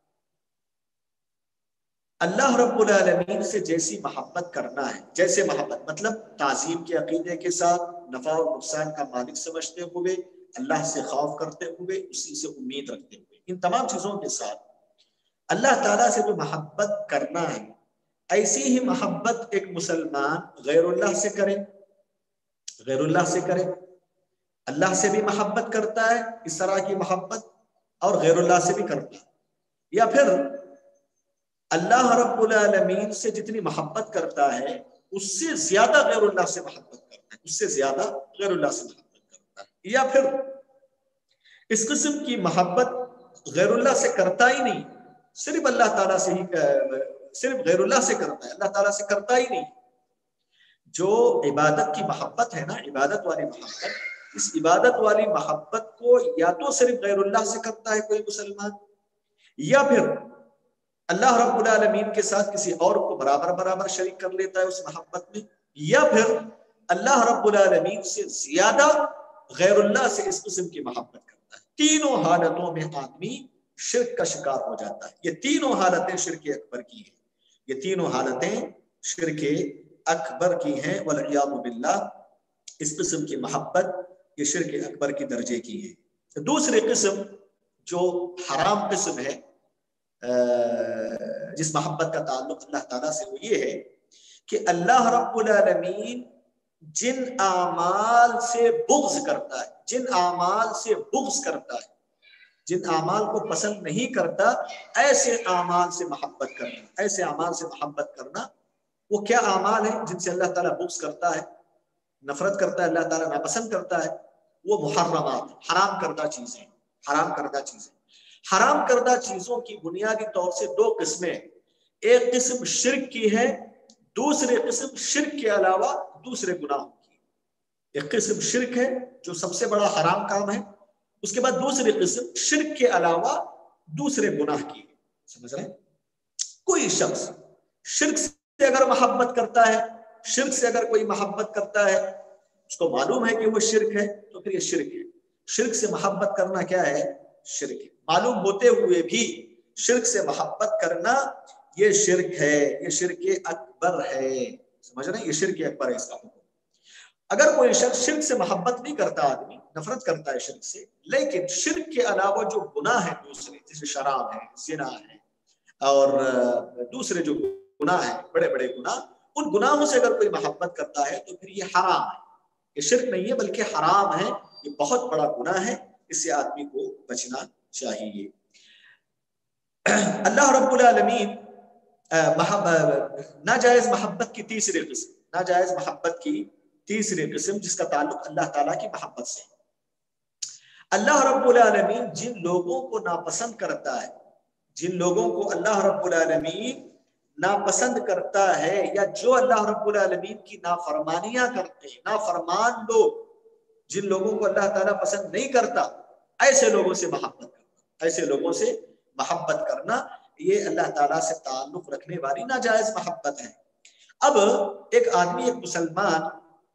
اللہ رب العالمین سے جیسی محبت کرنا ہے، جیسے محبت مطلب تعظیم کے عقیدے کے ساتھ، نفع و نقصان کا مالک سمجھتے ہوئے، اللہ سے خوف کرتے ہوئے، اسی سے امید رکھتے ہوئے، ان تمام چیزوں کے ساتھ اللہ تعالیٰ سے جو محبت کرنا ہے ایسی ہی محبت ایک مسلمان غیر اللہ سے کرے، غیر اللہ سے کرے، اللہ سے بھی محبت کرتا ہے اس طرح کی محبت اور غیر اللہ سے بھی کرتا ہے، یا پھر اللہ رب العالمین سے جتنی محبت کرتا ہے اس سے زیادہ غیر اللہ سے محبت کرتا ہے، اس سے زیادہ غیر اللہ سے محبت کرتا ہے، یا پھر اس قسم کی محبت غیر اللہ سے کرتا ہی نہیں، صرف اللہ تعالیٰ سے ہی صرف غیر اللہ سے کرتا ہے، اللہ تعالیٰ سے کرتا ہی نہیں۔ جو عبادت کی محبت ہے نا، عبادت والی محبت، اس عبادت والی محبت کو یا تو صرف غیر اللہ سے کرتا ہے کوئی مسلمان، یا پھر اللہ رب العالمین کے ساتھ کسی اور کو برابر برابر شریک کر لیتا ہے اس محبت میں، یا پھر اللہ رب العالمین سے زیادہ غیر اللہ سے اس قسم کی محبت کرتا ہے۔ تینوں حالتوں میں آدمی شرک کا شکار ہو جاتا ہے۔ یہ تینوں حالتیں شرک اکبر کی ہیں، یہ تینوں حالتیں شرک اکبر کی ہیں، والعیاذ باللہ۔ اس قسم کی محبت یہ شرک اکبر کی درجے کی ہے۔ دوسری قسم جو حرام قسم ہے جس محبت کا تعلق اللہ تعالیٰ سے، وہ یہ ہے کہ اللہ رب العالمین جن اعمال سے بغض کرتا ہے، جن اعمال سے بغض کرتا ہے، جن اعمال کو پسند نہیں کرتا، ایسے اعمال سے محبت کرنا، ایسے اعمال سے محبت کرنا۔ وہ کیا اعمال ہیں جن سے اللہ تعالیٰ بغض کرتا ہے، نفرت کرتا ہے، اللہ تعالیٰ ناپسند کرتا ہے؟ وہ محرمات، حرام کردہ چیزیں، حرام کردہ چیزیں۔ حرام کردہ چیزوں کی بنیادی طور سے دو قسمیں، ایک قسم شرک کی ہے، دوسری قسم شرک کے علاوہ دوسرے گناہوں کی۔ ایک قسم شرک ہے جو سب سے بڑا حرام کام ہے، اس کے بعد دوسری قسم شرک کے علاوہ دوسرے گناہ کی ہے۔ سمجھ رہے ہیں؟ کوئی شخص شرک سے اگر محبت کرتا ہے، شرک سے اگر کوئی محبت کرتا ہے، اس کو معلوم ہے کہ وہ شرک ہے، تو پھر یہ شرک ہے۔ شرک سے محبت کرنا کیا ہے؟ شرک ہے۔ معلوم ہوتے ہوئے بھی شرک سے محبت کرنا یہ شرک ہے، یہ شرک اکبر ہے۔ سمجھ رہے ہیں؟ یہ شرک اکبر ہے اس کا حکم۔ اگر کوئی شخص شرک سے محبت نہیں کرتا، آدمی نفرت کرتا ہے شرک سے، لیکن شرک کے علاوہ جو گناہ ہیں دوسرے، جیسے شراب ہے، زنا ہے، اور دوسرے جو گناہ ہیں، بڑے بڑے گناہ، ان گناہوں سے اگر کوئی محبت کرتا ہے تو پھر یہ حرام ہے۔ یہ شرک نہیں ہے بلکہ حرام ہے، یہ بہت بڑا گناہ ہے، اس سے آدمی کو بچنا چاہیے۔ اللہ رب العالمین ناجائز محبت کی تیسری قسم، ناجائز محبت کی تیسری قسم جس کا تعلق اللہ تعالیٰ کی محبت سے۔ اللہ رب العالمین جن لوگوں کو ناپسند کرتا ہے، جن لوگوں کو اللہ رب العالمین ناپسند کرتا ہے، یا جو اللہ رب العالمین کی نافرمانیاں کرتے ہیں، نافرمان لوگ، جن لوگوں کو اللہ تعالیٰ پسند نہیں کرتا، ایسے لوگوں سے محبت کرنا، ایسے لوگوں سے محبت کرنا یہ اللہ تعالیٰ سے تعلق رکھنے والی ناجائز محبت ہے۔ اب ایک آدمی، ایک مسلمان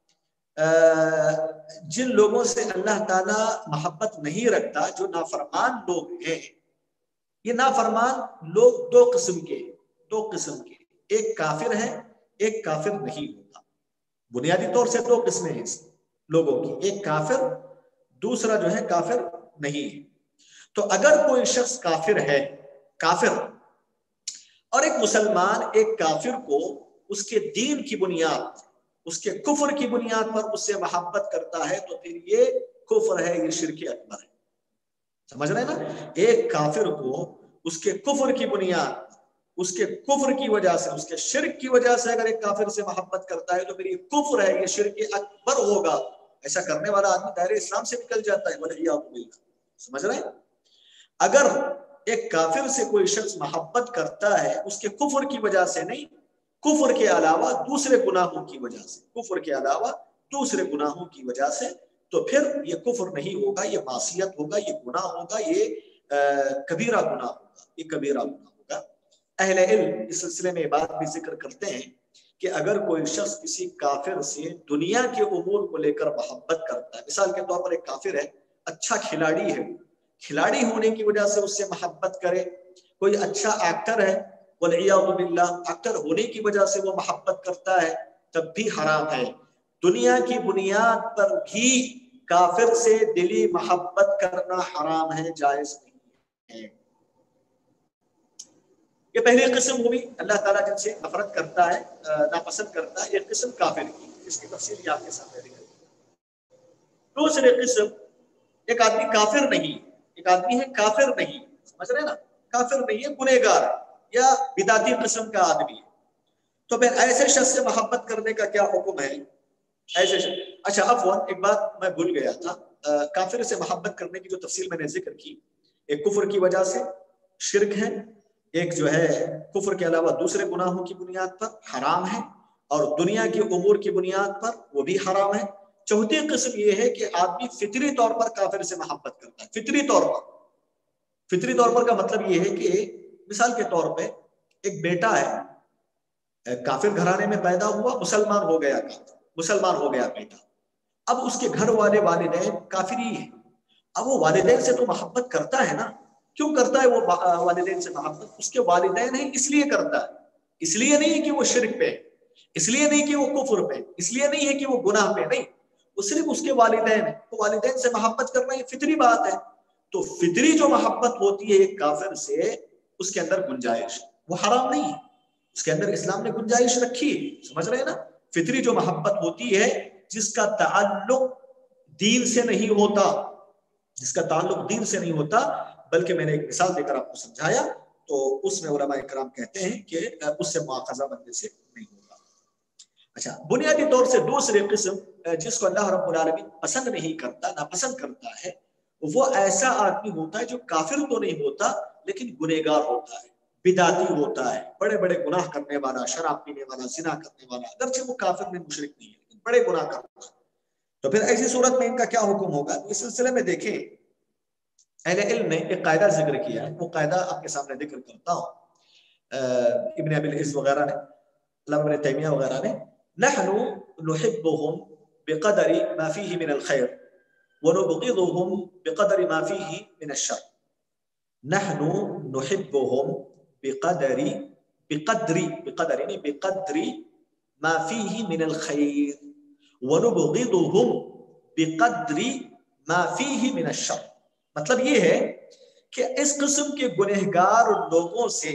جن لوگوں سے اللہ تعالیٰ محبت نہیں رکھتا، جو نافرمان لوگ ہیں، یہ نافرمان لوگ دو قسم کے دو قسم کے ایک کافر ہے، ایک کافر نہیں ہوتا۔ بنیادی طور سے دو قسمیں ہیں اس لوگوں کی، ایک کافر، دوسرا جو ہے کافر نہیں ہے۔ تو اگر کوئی شخص کافر ہے، کافر، اور ایک مسلمان ایک کافر کو اس کے دین کی بنیاد، اس کے کفر کی بنیاد پر اس سے محبت کرتا ہے، تو پھر یہ کفر ہے، یہ شرک اکبر ہے۔ سمجھ رہے ہیں نا؟ ایک کافر کو اس کے کفر کی بنیاد، اس کے کفر کی وجہ سے، اس کے شرک کی وجہ سے اگر ایک کافر سے محبت کرتا ہے تو پھر یہ کفر ہے، یہ شرک اکبر ہوگا۔ ایسا کرنے والا آدمی دائرہ اسلام سے نکل جاتا ہے، والعیاذ باللہ۔ سمجھ رہے ہیں؟ اگر ایک کافر سے کوئی شخص محبت کرتا ہے اس کے کفر کی وجہ سے نہیں، کفر کے علاوہ دوسرے گناہوں کی وجہ سے، کفر کے علاوہ دوسرے گناہوں کی وجہ سے، تو پھر یہ کفر نہیں ہوگا، یہ معصیت ہوگا، یہ گناہ ہوگا، یہ کبیرہ گناہ ہوگا، یہ کبیرہ گناہ ہوگا۔ اہل علم اس سلسلے میں بات بھی ذکر کرتے ہیں کہ اگر کوئی شخص کسی کافر سے دنیا کے امور کو لے کر محبت کرتا ہے، مثال کے طور پر ایک کافر ہے، اچھا کھلاڑی ہے، کھلاڑی ہونے کی وجہ سے اس سے محبت کرے، کوئی اچھا ایکٹر ہے، والعیاذ باللہ، ایکٹر ہونے کی وجہ سے وہ محبت کرتا ہے، تب بھی حرام ہے۔ دنیا کی بنیاد پر بھی کافر سے دلی محبت کرنا حرام ہے، جائز نہیں ہے۔ یہ پہلی قسم ہوئی اللہ تعالیٰ جن سے نفرت کرتا ہے، ناپسند کرتا ہے، یہ قسم کافر کی، اس کی تفصیل یہ آپ کے سامنے دکھائی۔ دوسری قسم، ایک آدمی کافر نہیں، ایک آدمی ہے کافر نہیں، سمجھ رہے نا؟ کافر نہیں ہے، گنہگار ہے، یا بدعتی قسم کا آدمی ہے، تو پھر ایسے شخص سے محبت کرنے کا کیا حکم ہے؟ ایسے شخص اچھا عفواً ایک بات میں بھول گیا تھا، کافر سے محبت کرنے کی جو تفصیل میں نے ذکر کی، ایک کفر کی وجہ سے شرک ہے، ایک جو ہے کفر کے علاوہ دوسرے گناہوں کی بنیاد پر حرام ہے، اور دنیا کے امور کی بنیاد پر وہ بھی حرام ہے۔ چوتھی قسم یہ ہے کہ آدمی فطری طور پر کافر سے محبت کرتا ہے، فطری طور پر۔ فطری طور پر کا مطلب یہ ہے کہ مثال کے طور پہ ایک بیٹا ہے، کافر گھرانے میں پیدا ہوا، مسلمان ہو گیا، مسلمان ہو گیا بیٹا، اب اس کے گھر والے والدین کافری ہیں، اب وہ والدین سے تو محبت کرتا ہے نا، کیوں کرتا ہے وہ والدین سے محبت؟ اس کے والدین ہیں اس لیے کرتا ہے، اس لیے نہیں کہ وہ شرک پہ، اس لیے نہیں کہ وہ کفر پہ، اس لیے نہیں ہے کہ وہ گناہ پہ، نہیں، وہ صرف اس کے والدین ہیں، تو والدین سے محبت کرنا یہ فطری بات ہے۔ تو فطری جو محبت ہوتی ہے ایک کافر سے، اس کے اندر گنجائش، وہ حرام نہیں ہے، اس کے اندر اسلام نے گنجائش رکھی ہے، سمجھ رہے ہیں نا؟ فطری جو محبت ہوتی ہے جس کا تعلق دین سے نہیں ہوتا، جس کا تعلق دین سے نہیں ہوتا، بلکہ میں نے ایک مثال دے کر آپ کو سمجھایا، تو اس میں علماء کرام کہتے ہیں کہ اس سے مواخذہ بندے سے نہیں ہوگا۔ اچھا، بنیادی طور سے دوسری قسم جس کو اللہ رب العالمین پسند نہیں کرتا، ناپسند کرتا ہے، وہ ایسا آدمی ہوتا ہے جو کافر تو نہیں ہوتا لیکن گنہگار ہوتا ہے، بدعتی ہوتا ہے، بڑے بڑے گناہ کرنے والا، شراب پینے والا، زنا کرنے والا، اگرچہ وہ کافر میں مشرک نہیں ہے لیکن بڑے گناہ کرتا ہے۔ تو پھر ایسی صورت میں ان کا کیا حکم ہوگا؟ اس سلسلے میں دیکھیں اہل علم نے ایک قاعدہ ذکر کیا ہے، وہ قاعدہ آپ کے سامنے ذکر کرتا ہوں، ابن ابی العز وغیرہ نے، علامہ ابن تیمیہ وغیرہ نے، نحن نحبهم بقدر ما فيه من الخير ونبغضهم بقدر ما فيه من الشر۔ نحن نحبهم بقدر بقدر بقدر یعنی بقدر ما فيه من الخير ونبغضهم بقدر ما فيه من الشر۔ مطلب یہ ہے کہ اس قسم کے گنہگار لوگوں سے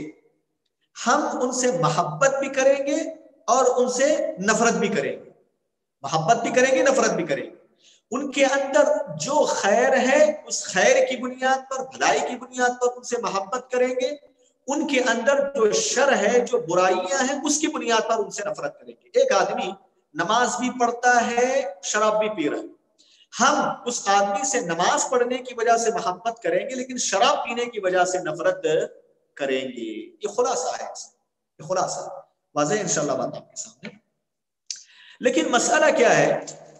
ہم ان سے محبت بھی کریں گے اور ان سے نفرت بھی کریں گے، محبت بھی کریں گے، نفرت بھی کریں گے۔ ان کے اندر جو خیر ہے اس خیر کی بنیاد پر، بھلائی کی بنیاد پر ان سے محبت کریں گے، ان کے اندر جو شر ہے، جو برائیاں ہیں، اس کی بنیاد پر ان سے نفرت کریں گے۔ ایک آدمی نماز بھی پڑھتا ہے، شراب بھی پی رہا ہے، ہم اس آدمی سے نماز پڑھنے کی وجہ سے محبت کریں گے لیکن شراب پینے کی وجہ سے نفرت کریں گے۔ یہ خلاصہ ہے، یہ خلاصہ واضح انشاءاللہ بات آپ کے سامنے۔ لیکن مسئلہ کیا ہے؟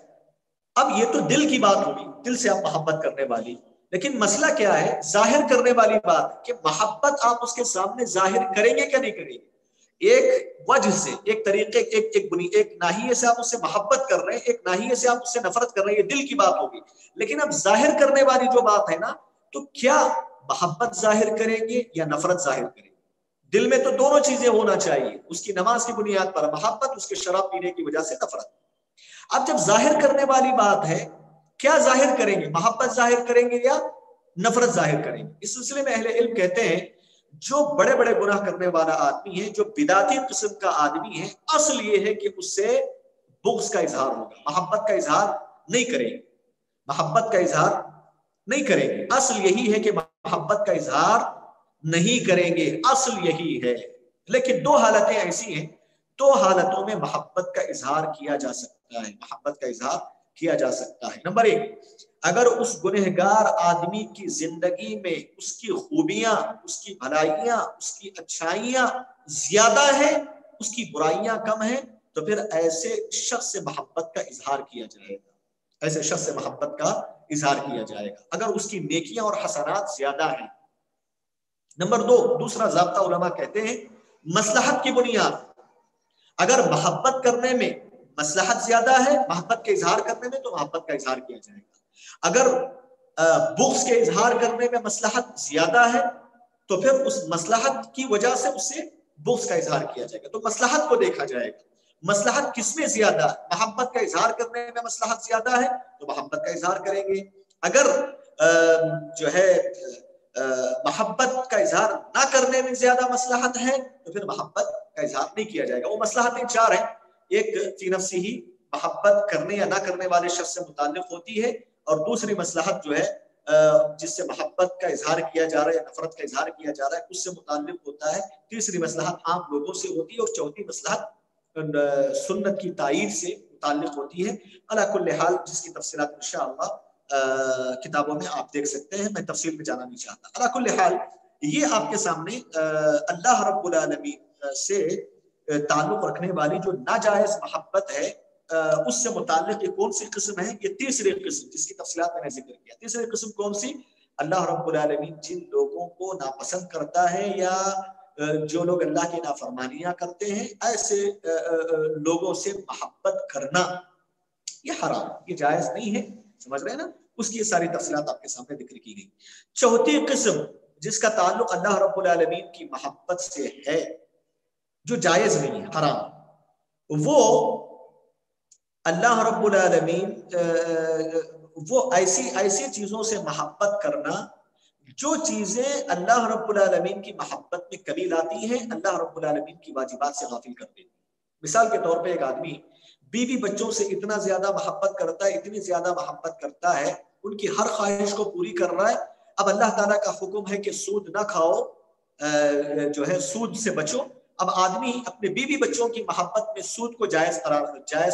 اب یہ تو دل کی بات ہوگی، دل سے آپ محبت کرنے والی، لیکن مسئلہ کیا ہے؟ ظاہر کرنے والی بات کہ محبت آپ اس کے سامنے ظاہر کریں گے کیا نہیں کریں گے؟ ایک وجہ سے، ایک طریقے، ایک ایک بنی ایک ناحیے سے آپ اس سے محبت کر رہے ہیں، ایک ناحیے سے آپ اس سے نفرت کر رہے ہیں، یہ دل کی بات ہوگی۔ لیکن اب ظاہر کرنے والی جو بات ہے نا، تو کیا محبت ظاہر کریں گے یا نفرت ظاہر کریں گے؟ دل میں تو دونوں چیزیں ہونا چاہیے، اس کی نماز کی بنیاد پر محبت، اس کے شراب پینے کی وجہ سے نفرت۔ اب جب ظاہر کرنے والی بات ہے، کیا ظاہر کریں گے؟ محبت ظاہر کریں گے یا نفرت ظاہر کریں گے؟ اس سلسلے میں اہل علم کہتے ہیں جو بڑے بڑے گناہ کرنے والا آدمی ہے، جو بدعتی قسم کا آدمی ہے، اصل یہ ہے کہ اس سے بغض کا اظہار ہوگا، محبت کا اظہار نہیں کریں گے، محبت کا اظہار نہیں کریں گے۔ اصل یہی ہے کہ محبت کا اظہار نہیں کریں گے، اصل یہی ہے۔ لیکن دو حالتیں ایسی ہیں، دو حالتوں میں محبت کا اظہار کیا جا سکتا ہے، محبت کا اظہار کیا جا سکتا ہے۔ نمبر ایک، اگر اس گنہگار آدمی کی زندگی میں اس کی خوبیاں، اس کی بھلائیاں، اس کی اچھائیاں زیادہ ہیں، اس کی برائیاں کم ہیں، تو پھر ایسے شخص سے محبت کا اظہار کیا جائے گا، ایسے شخص سے محبت کا اظہار کیا جائے گا اگر اس کی نیکیاں اور حسنات زیادہ ہیں۔ نمبر دو، دوسرا ضابطہ علماء کہتے ہیں مصلحت کی بنیاد، اگر محبت کرنے میں مصلحت زیادہ ہے، محبت کے اظہار کرنے میں، تو محبت کا اظہار کیا جائے گا۔ اگر بغض کے اظہار کرنے میں مصلحت زیادہ ہے تو پھر اس مصلحت کی وجہ سے اس سے بغض کا اظہار کیا جائے گا۔ تو مصلحت کو دیکھا جائے گا، مصلحت کس میں زیادہ ہے؟ محبت کا اظہار کرنے میں مصلحت زیادہ ہے تو محبت کا اظہار کریں گے۔ اگر جو ہے محبت کا اظہار نہ کرنے میں زیادہ مصلحت ہے تو پھر محبت کا اظہار نہیں کیا جائے گا۔ وہ مصلحتیں چار ہیں، ایک فی نفسی ہی محبت کرنے یا نہ کرنے والے شخص سے متعلق ہوتی ہے، اور دوسری مصلحت جو ہے جس سے محبت کا اظہار کیا جا رہا ہے یا نفرت کا اظہار کیا جا رہا ہے اس سے متعلق ہوتا ہے، تیسری مصلحت عام لوگوں سے ہوتی ہے، اور چوتھی مصلحت سنت کی تائید سے متعلق ہوتی ہے۔ علی کل حال جس کی تفصیلات انشاءاللہ کتابوں میں آپ دیکھ سکتے ہیں، میں تفصیل میں جانا نہیں چاہتا۔ علی کل حال یہ آپ کے سامنے اللہ رب العالمین سے تعلق رکھنے والی جو ناجائز محبت ہے اس سے متعلق یہ کون سی قسم ہے؟ یہ تیسری قسم جس کی تفصیلات میں نے ذکر کیا۔ تیسری قسم کون سی؟ اللہ رب العالمین جن لوگوں کو ناپسند کرتا ہے یا جو لوگ اللہ کی نافرمانیاں کرتے ہیں، ایسے لوگوں سے محبت کرنا یہ حرام، یہ جائز نہیں ہے، سمجھ رہے ہیں نا؟ اس کی ساری تفصیلات آپ کے سامنے ذکر کی گئی۔ چوتھی قسم جس کا تعلق اللہ رب العالمین کی محبت سے ہے جو جائز نہیں ہے، حرام، وہ اللہ رب العالمین وہ ایسی ایسی چیزوں سے محبت کرنا جو چیزیں اللہ رب العالمین کی محبت میں کمی لاتی ہیں، اللہ رب العالمین کی واجبات سے غافل کر دیتی ہیں۔ مثال کے طور پہ ایک آدمی بیوی بچوں سے اتنا زیادہ محبت کرتا ہے، اتنی زیادہ محبت کرتا ہے، ان کی ہر خواہش کو پوری کر رہا ہے۔ اب اللہ تعالیٰ کا حکم ہے کہ سود نہ کھاؤ، جو ہے سود سے بچو۔ اب آدمی اپنے بیوی بچوں کی محبت میں سود کو جائز قرار جائز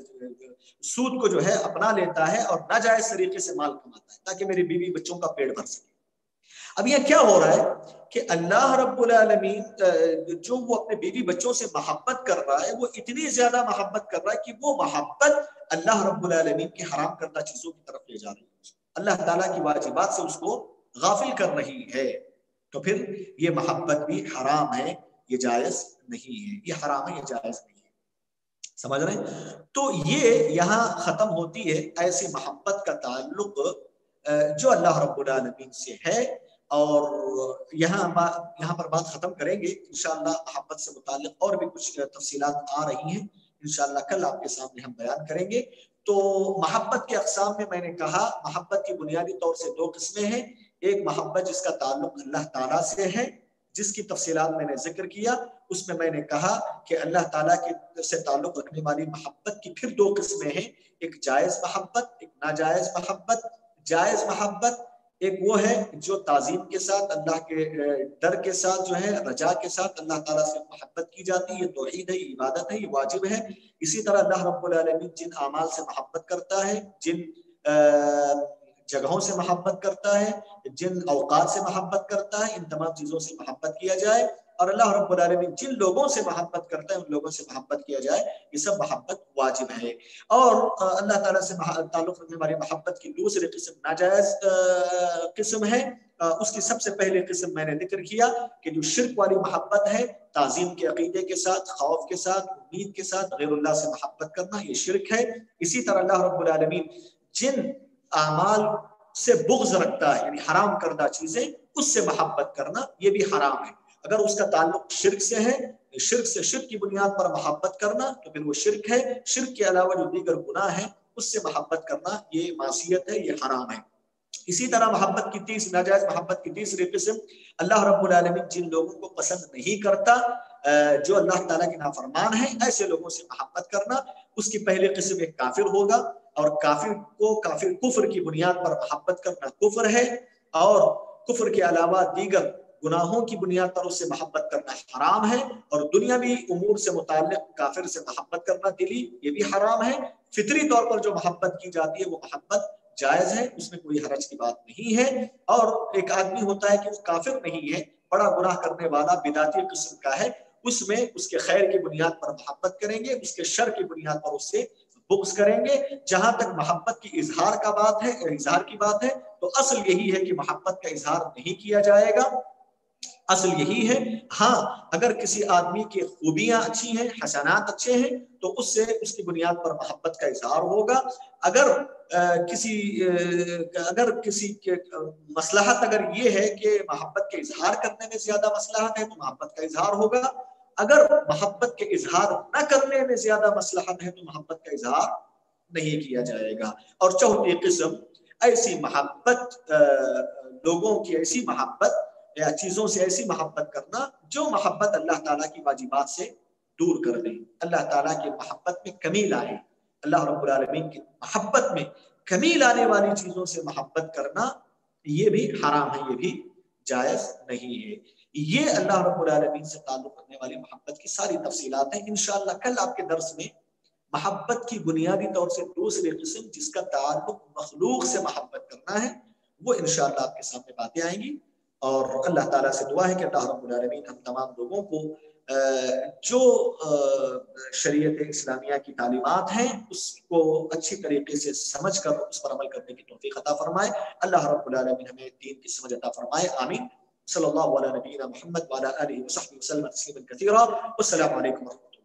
سود کو جو ہے اپنا لیتا ہے اور ناجائز طریقے سے مال کماتا ہے تاکہ میری بیوی بچوں کا پیٹ بھر سکے۔ اب یہ کیا ہو رہا ہے کہ اللہ رب العالمین جو وہ اپنے بیوی بچوں سے محبت کر رہا ہے، وہ اتنی زیادہ محبت کر رہا ہے کہ وہ محبت اللہ رب العالمین کی حرام کردہ چیزوں کی طرف لے جا رہی ہے، اللہ تعالیٰ کی واجبات سے اس کو غافل کر رہی ہے۔ تو پھر یہ محبت بھی حرام ہے، یہ جائز نہیں ہے، یہ حرام ہے، یہ جائز نہیں ہے، سمجھ رہے ہیں؟ تو یہ یہاں ختم ہوتی ہے ایسی محبت کا تعلق جو اللہ رب العالمین سے ہے، اور یہاں یہاں پر بات ختم کریں گے انشاءاللہ۔ محبت سے متعلق اور بھی کچھ تفصیلات آ رہی ہیں، انشاءاللہ کل آپ کے سامنے ہم بیان کریں گے۔ تو محبت کے اقسام میں میں نے کہا محبت کی بنیادی طور سے دو قسمیں ہیں، ایک محبت جس کا تعلق اللہ تعالیٰ سے ہے، جس کی تفصیلات میں نے ذکر کیا، اس میں میں نے کہا کہ اللہ تعالیٰ کے سے تعلق رکھنے والی محبت کی پھر دو قسمیں ہیں، ایک جائز محبت، ایک ناجائز محبت۔ جائز محبت ایک وہ ہے جو تعظیم کے ساتھ، اللہ کے ڈر کے ساتھ، جو ہے رجا کے ساتھ اللہ تعالیٰ سے محبت کی جاتی ہے، یہ توحید ہے، یہ عبادت ہے، یہ واجب ہے۔ اسی طرح اللہ رب العالمین جن اعمال سے محبت کرتا ہے، جن جگہوں سے محبت کرتا ہے، جن اوقات سے محبت کرتا ہے، ان تمام چیزوں سے محبت کیا جائے، اور اللہ رب العالمین جن لوگوں سے محبت کرتا ہے ان لوگوں سے محبت کیا جائے، یہ سب محبت واجب ہے۔ اور اللہ تعالیٰ سے تعلق رکھنے والی محبت کی دوسری قسم ناجائز قسم ہے۔ اس کی سب سے پہلی قسم میں نے ذکر کیا کہ جو شرک والی محبت ہے، تعظیم کے عقیدے کے ساتھ، خوف کے ساتھ، امید کے ساتھ غیر اللہ سے محبت کرنا، یہ شرک ہے۔ اسی طرح اللہ رب العالمین جن اعمال سے بغض رکھتا ہے، یعنی حرام کردہ چیزیں، اس سے محبت کرنا یہ بھی حرام ہے۔ اگر اس کا تعلق شرک سے ہے، شرک سے شرک کی بنیاد پر محبت کرنا تو پھر وہ شرک ہے۔ شرک کے علاوہ جو دیگر گناہ ہیں اس سے محبت کرنا یہ معصیت ہے، یہ حرام ہے۔ اسی طرح محبت کی تیسری ناجائز محبت کی تیسری قسم، اللہ رب العالمین جن لوگوں کو پسند نہیں کرتا، جو اللہ تعالیٰ کے نافرمان ہیں، ایسے لوگوں سے محبت کرنا۔ اس کی پہلی قسم ایک کافر ہوگا، اور کافر کو کافر کفر کی بنیاد پر محبت کرنا کفر ہے، اور کفر کے علاوہ دیگر گناہوں کی بنیاد پر اس سے محبت کرنا حرام ہے، اور دنیاوی امور سے متعلق کافر سے محبت کرنا دلی، یہ بھی حرام ہے۔ فطری طور پر جو محبت کی جاتی ہے وہ محبت جائز ہے، اس میں کوئی حرج کی بات نہیں ہے۔ اور ایک آدمی ہوتا ہے کہ وہ کافر نہیں ہے، بڑا گناہ کرنے والا بدعتی قسم کا ہے، اس میں اس کے خیر کی بنیاد پر محبت کریں گے، اس کے شر کی بنیاد پر اس سے بغض کریں گے۔ جہاں تک محبت کی اظہار کا بات ہے، اظہار کی بات ہے، تو اصل یہی ہے کہ محبت کا اظہار نہیں کیا جائے گا، اصل یہی ہے۔ ہاں اگر کسی آدمی کی خوبیاں اچھی ہیں، حسنات اچھے ہیں، تو اس سے اس کی بنیاد پر محبت کا اظہار ہوگا۔ اگر کسی اگر کسی کے مصلحت اگر یہ ہے کہ محبت کے اظہار کرنے میں زیادہ مصلحت ہے تو محبت کا اظہار ہوگا، اگر محبت کے اظہار نہ کرنے میں زیادہ مصلحت ہے تو محبت کا اظہار نہیں کیا جائے گا۔ اور چوتھی قسم ایسی محبت، لوگوں کی ایسی محبت یا چیزوں سے ایسی محبت کرنا جو محبت اللہ تعالیٰ کی واجبات سے دور کر دیں، اللہ تعالیٰ کی محبت میں کمی لائے، اللہ رب العالمین کی محبت میں کمی لانے والی چیزوں سے محبت کرنا، یہ بھی حرام ہے، یہ بھی جائز نہیں ہے۔ یہ اللہ رب العالمین سے تعلق رکھنے والی محبت کی ساری تفصیلات ہیں۔ انشاءاللہ کل آپ کے درس میں محبت کی بنیادی طور سے دوسری قسم جس کا تعلق مخلوق سے محبت کرنا ہے، وہ انشاءاللہ آپ کے سامنے باتیں آئیں گی۔ اور اللہ تعالیٰ سے دعا ہے کہ اللہ رب العالمین ہم تمام لوگوں کو جو شریعت اسلامیہ کی تعلیمات ہیں اس کو اچھی طریقے سے سمجھ کر اس پر عمل کرنے کی توفیق عطا فرمائے۔ اللہ رب العالمین ہمیں دین کی سمجھ عطا فرمائے، آمین۔ صلی اللہ علیہ نبینا محمد وعلی آلہ وصحبہ وسلم تسلیما کثیرا، والسلام علیکم ورحمۃ اللہ۔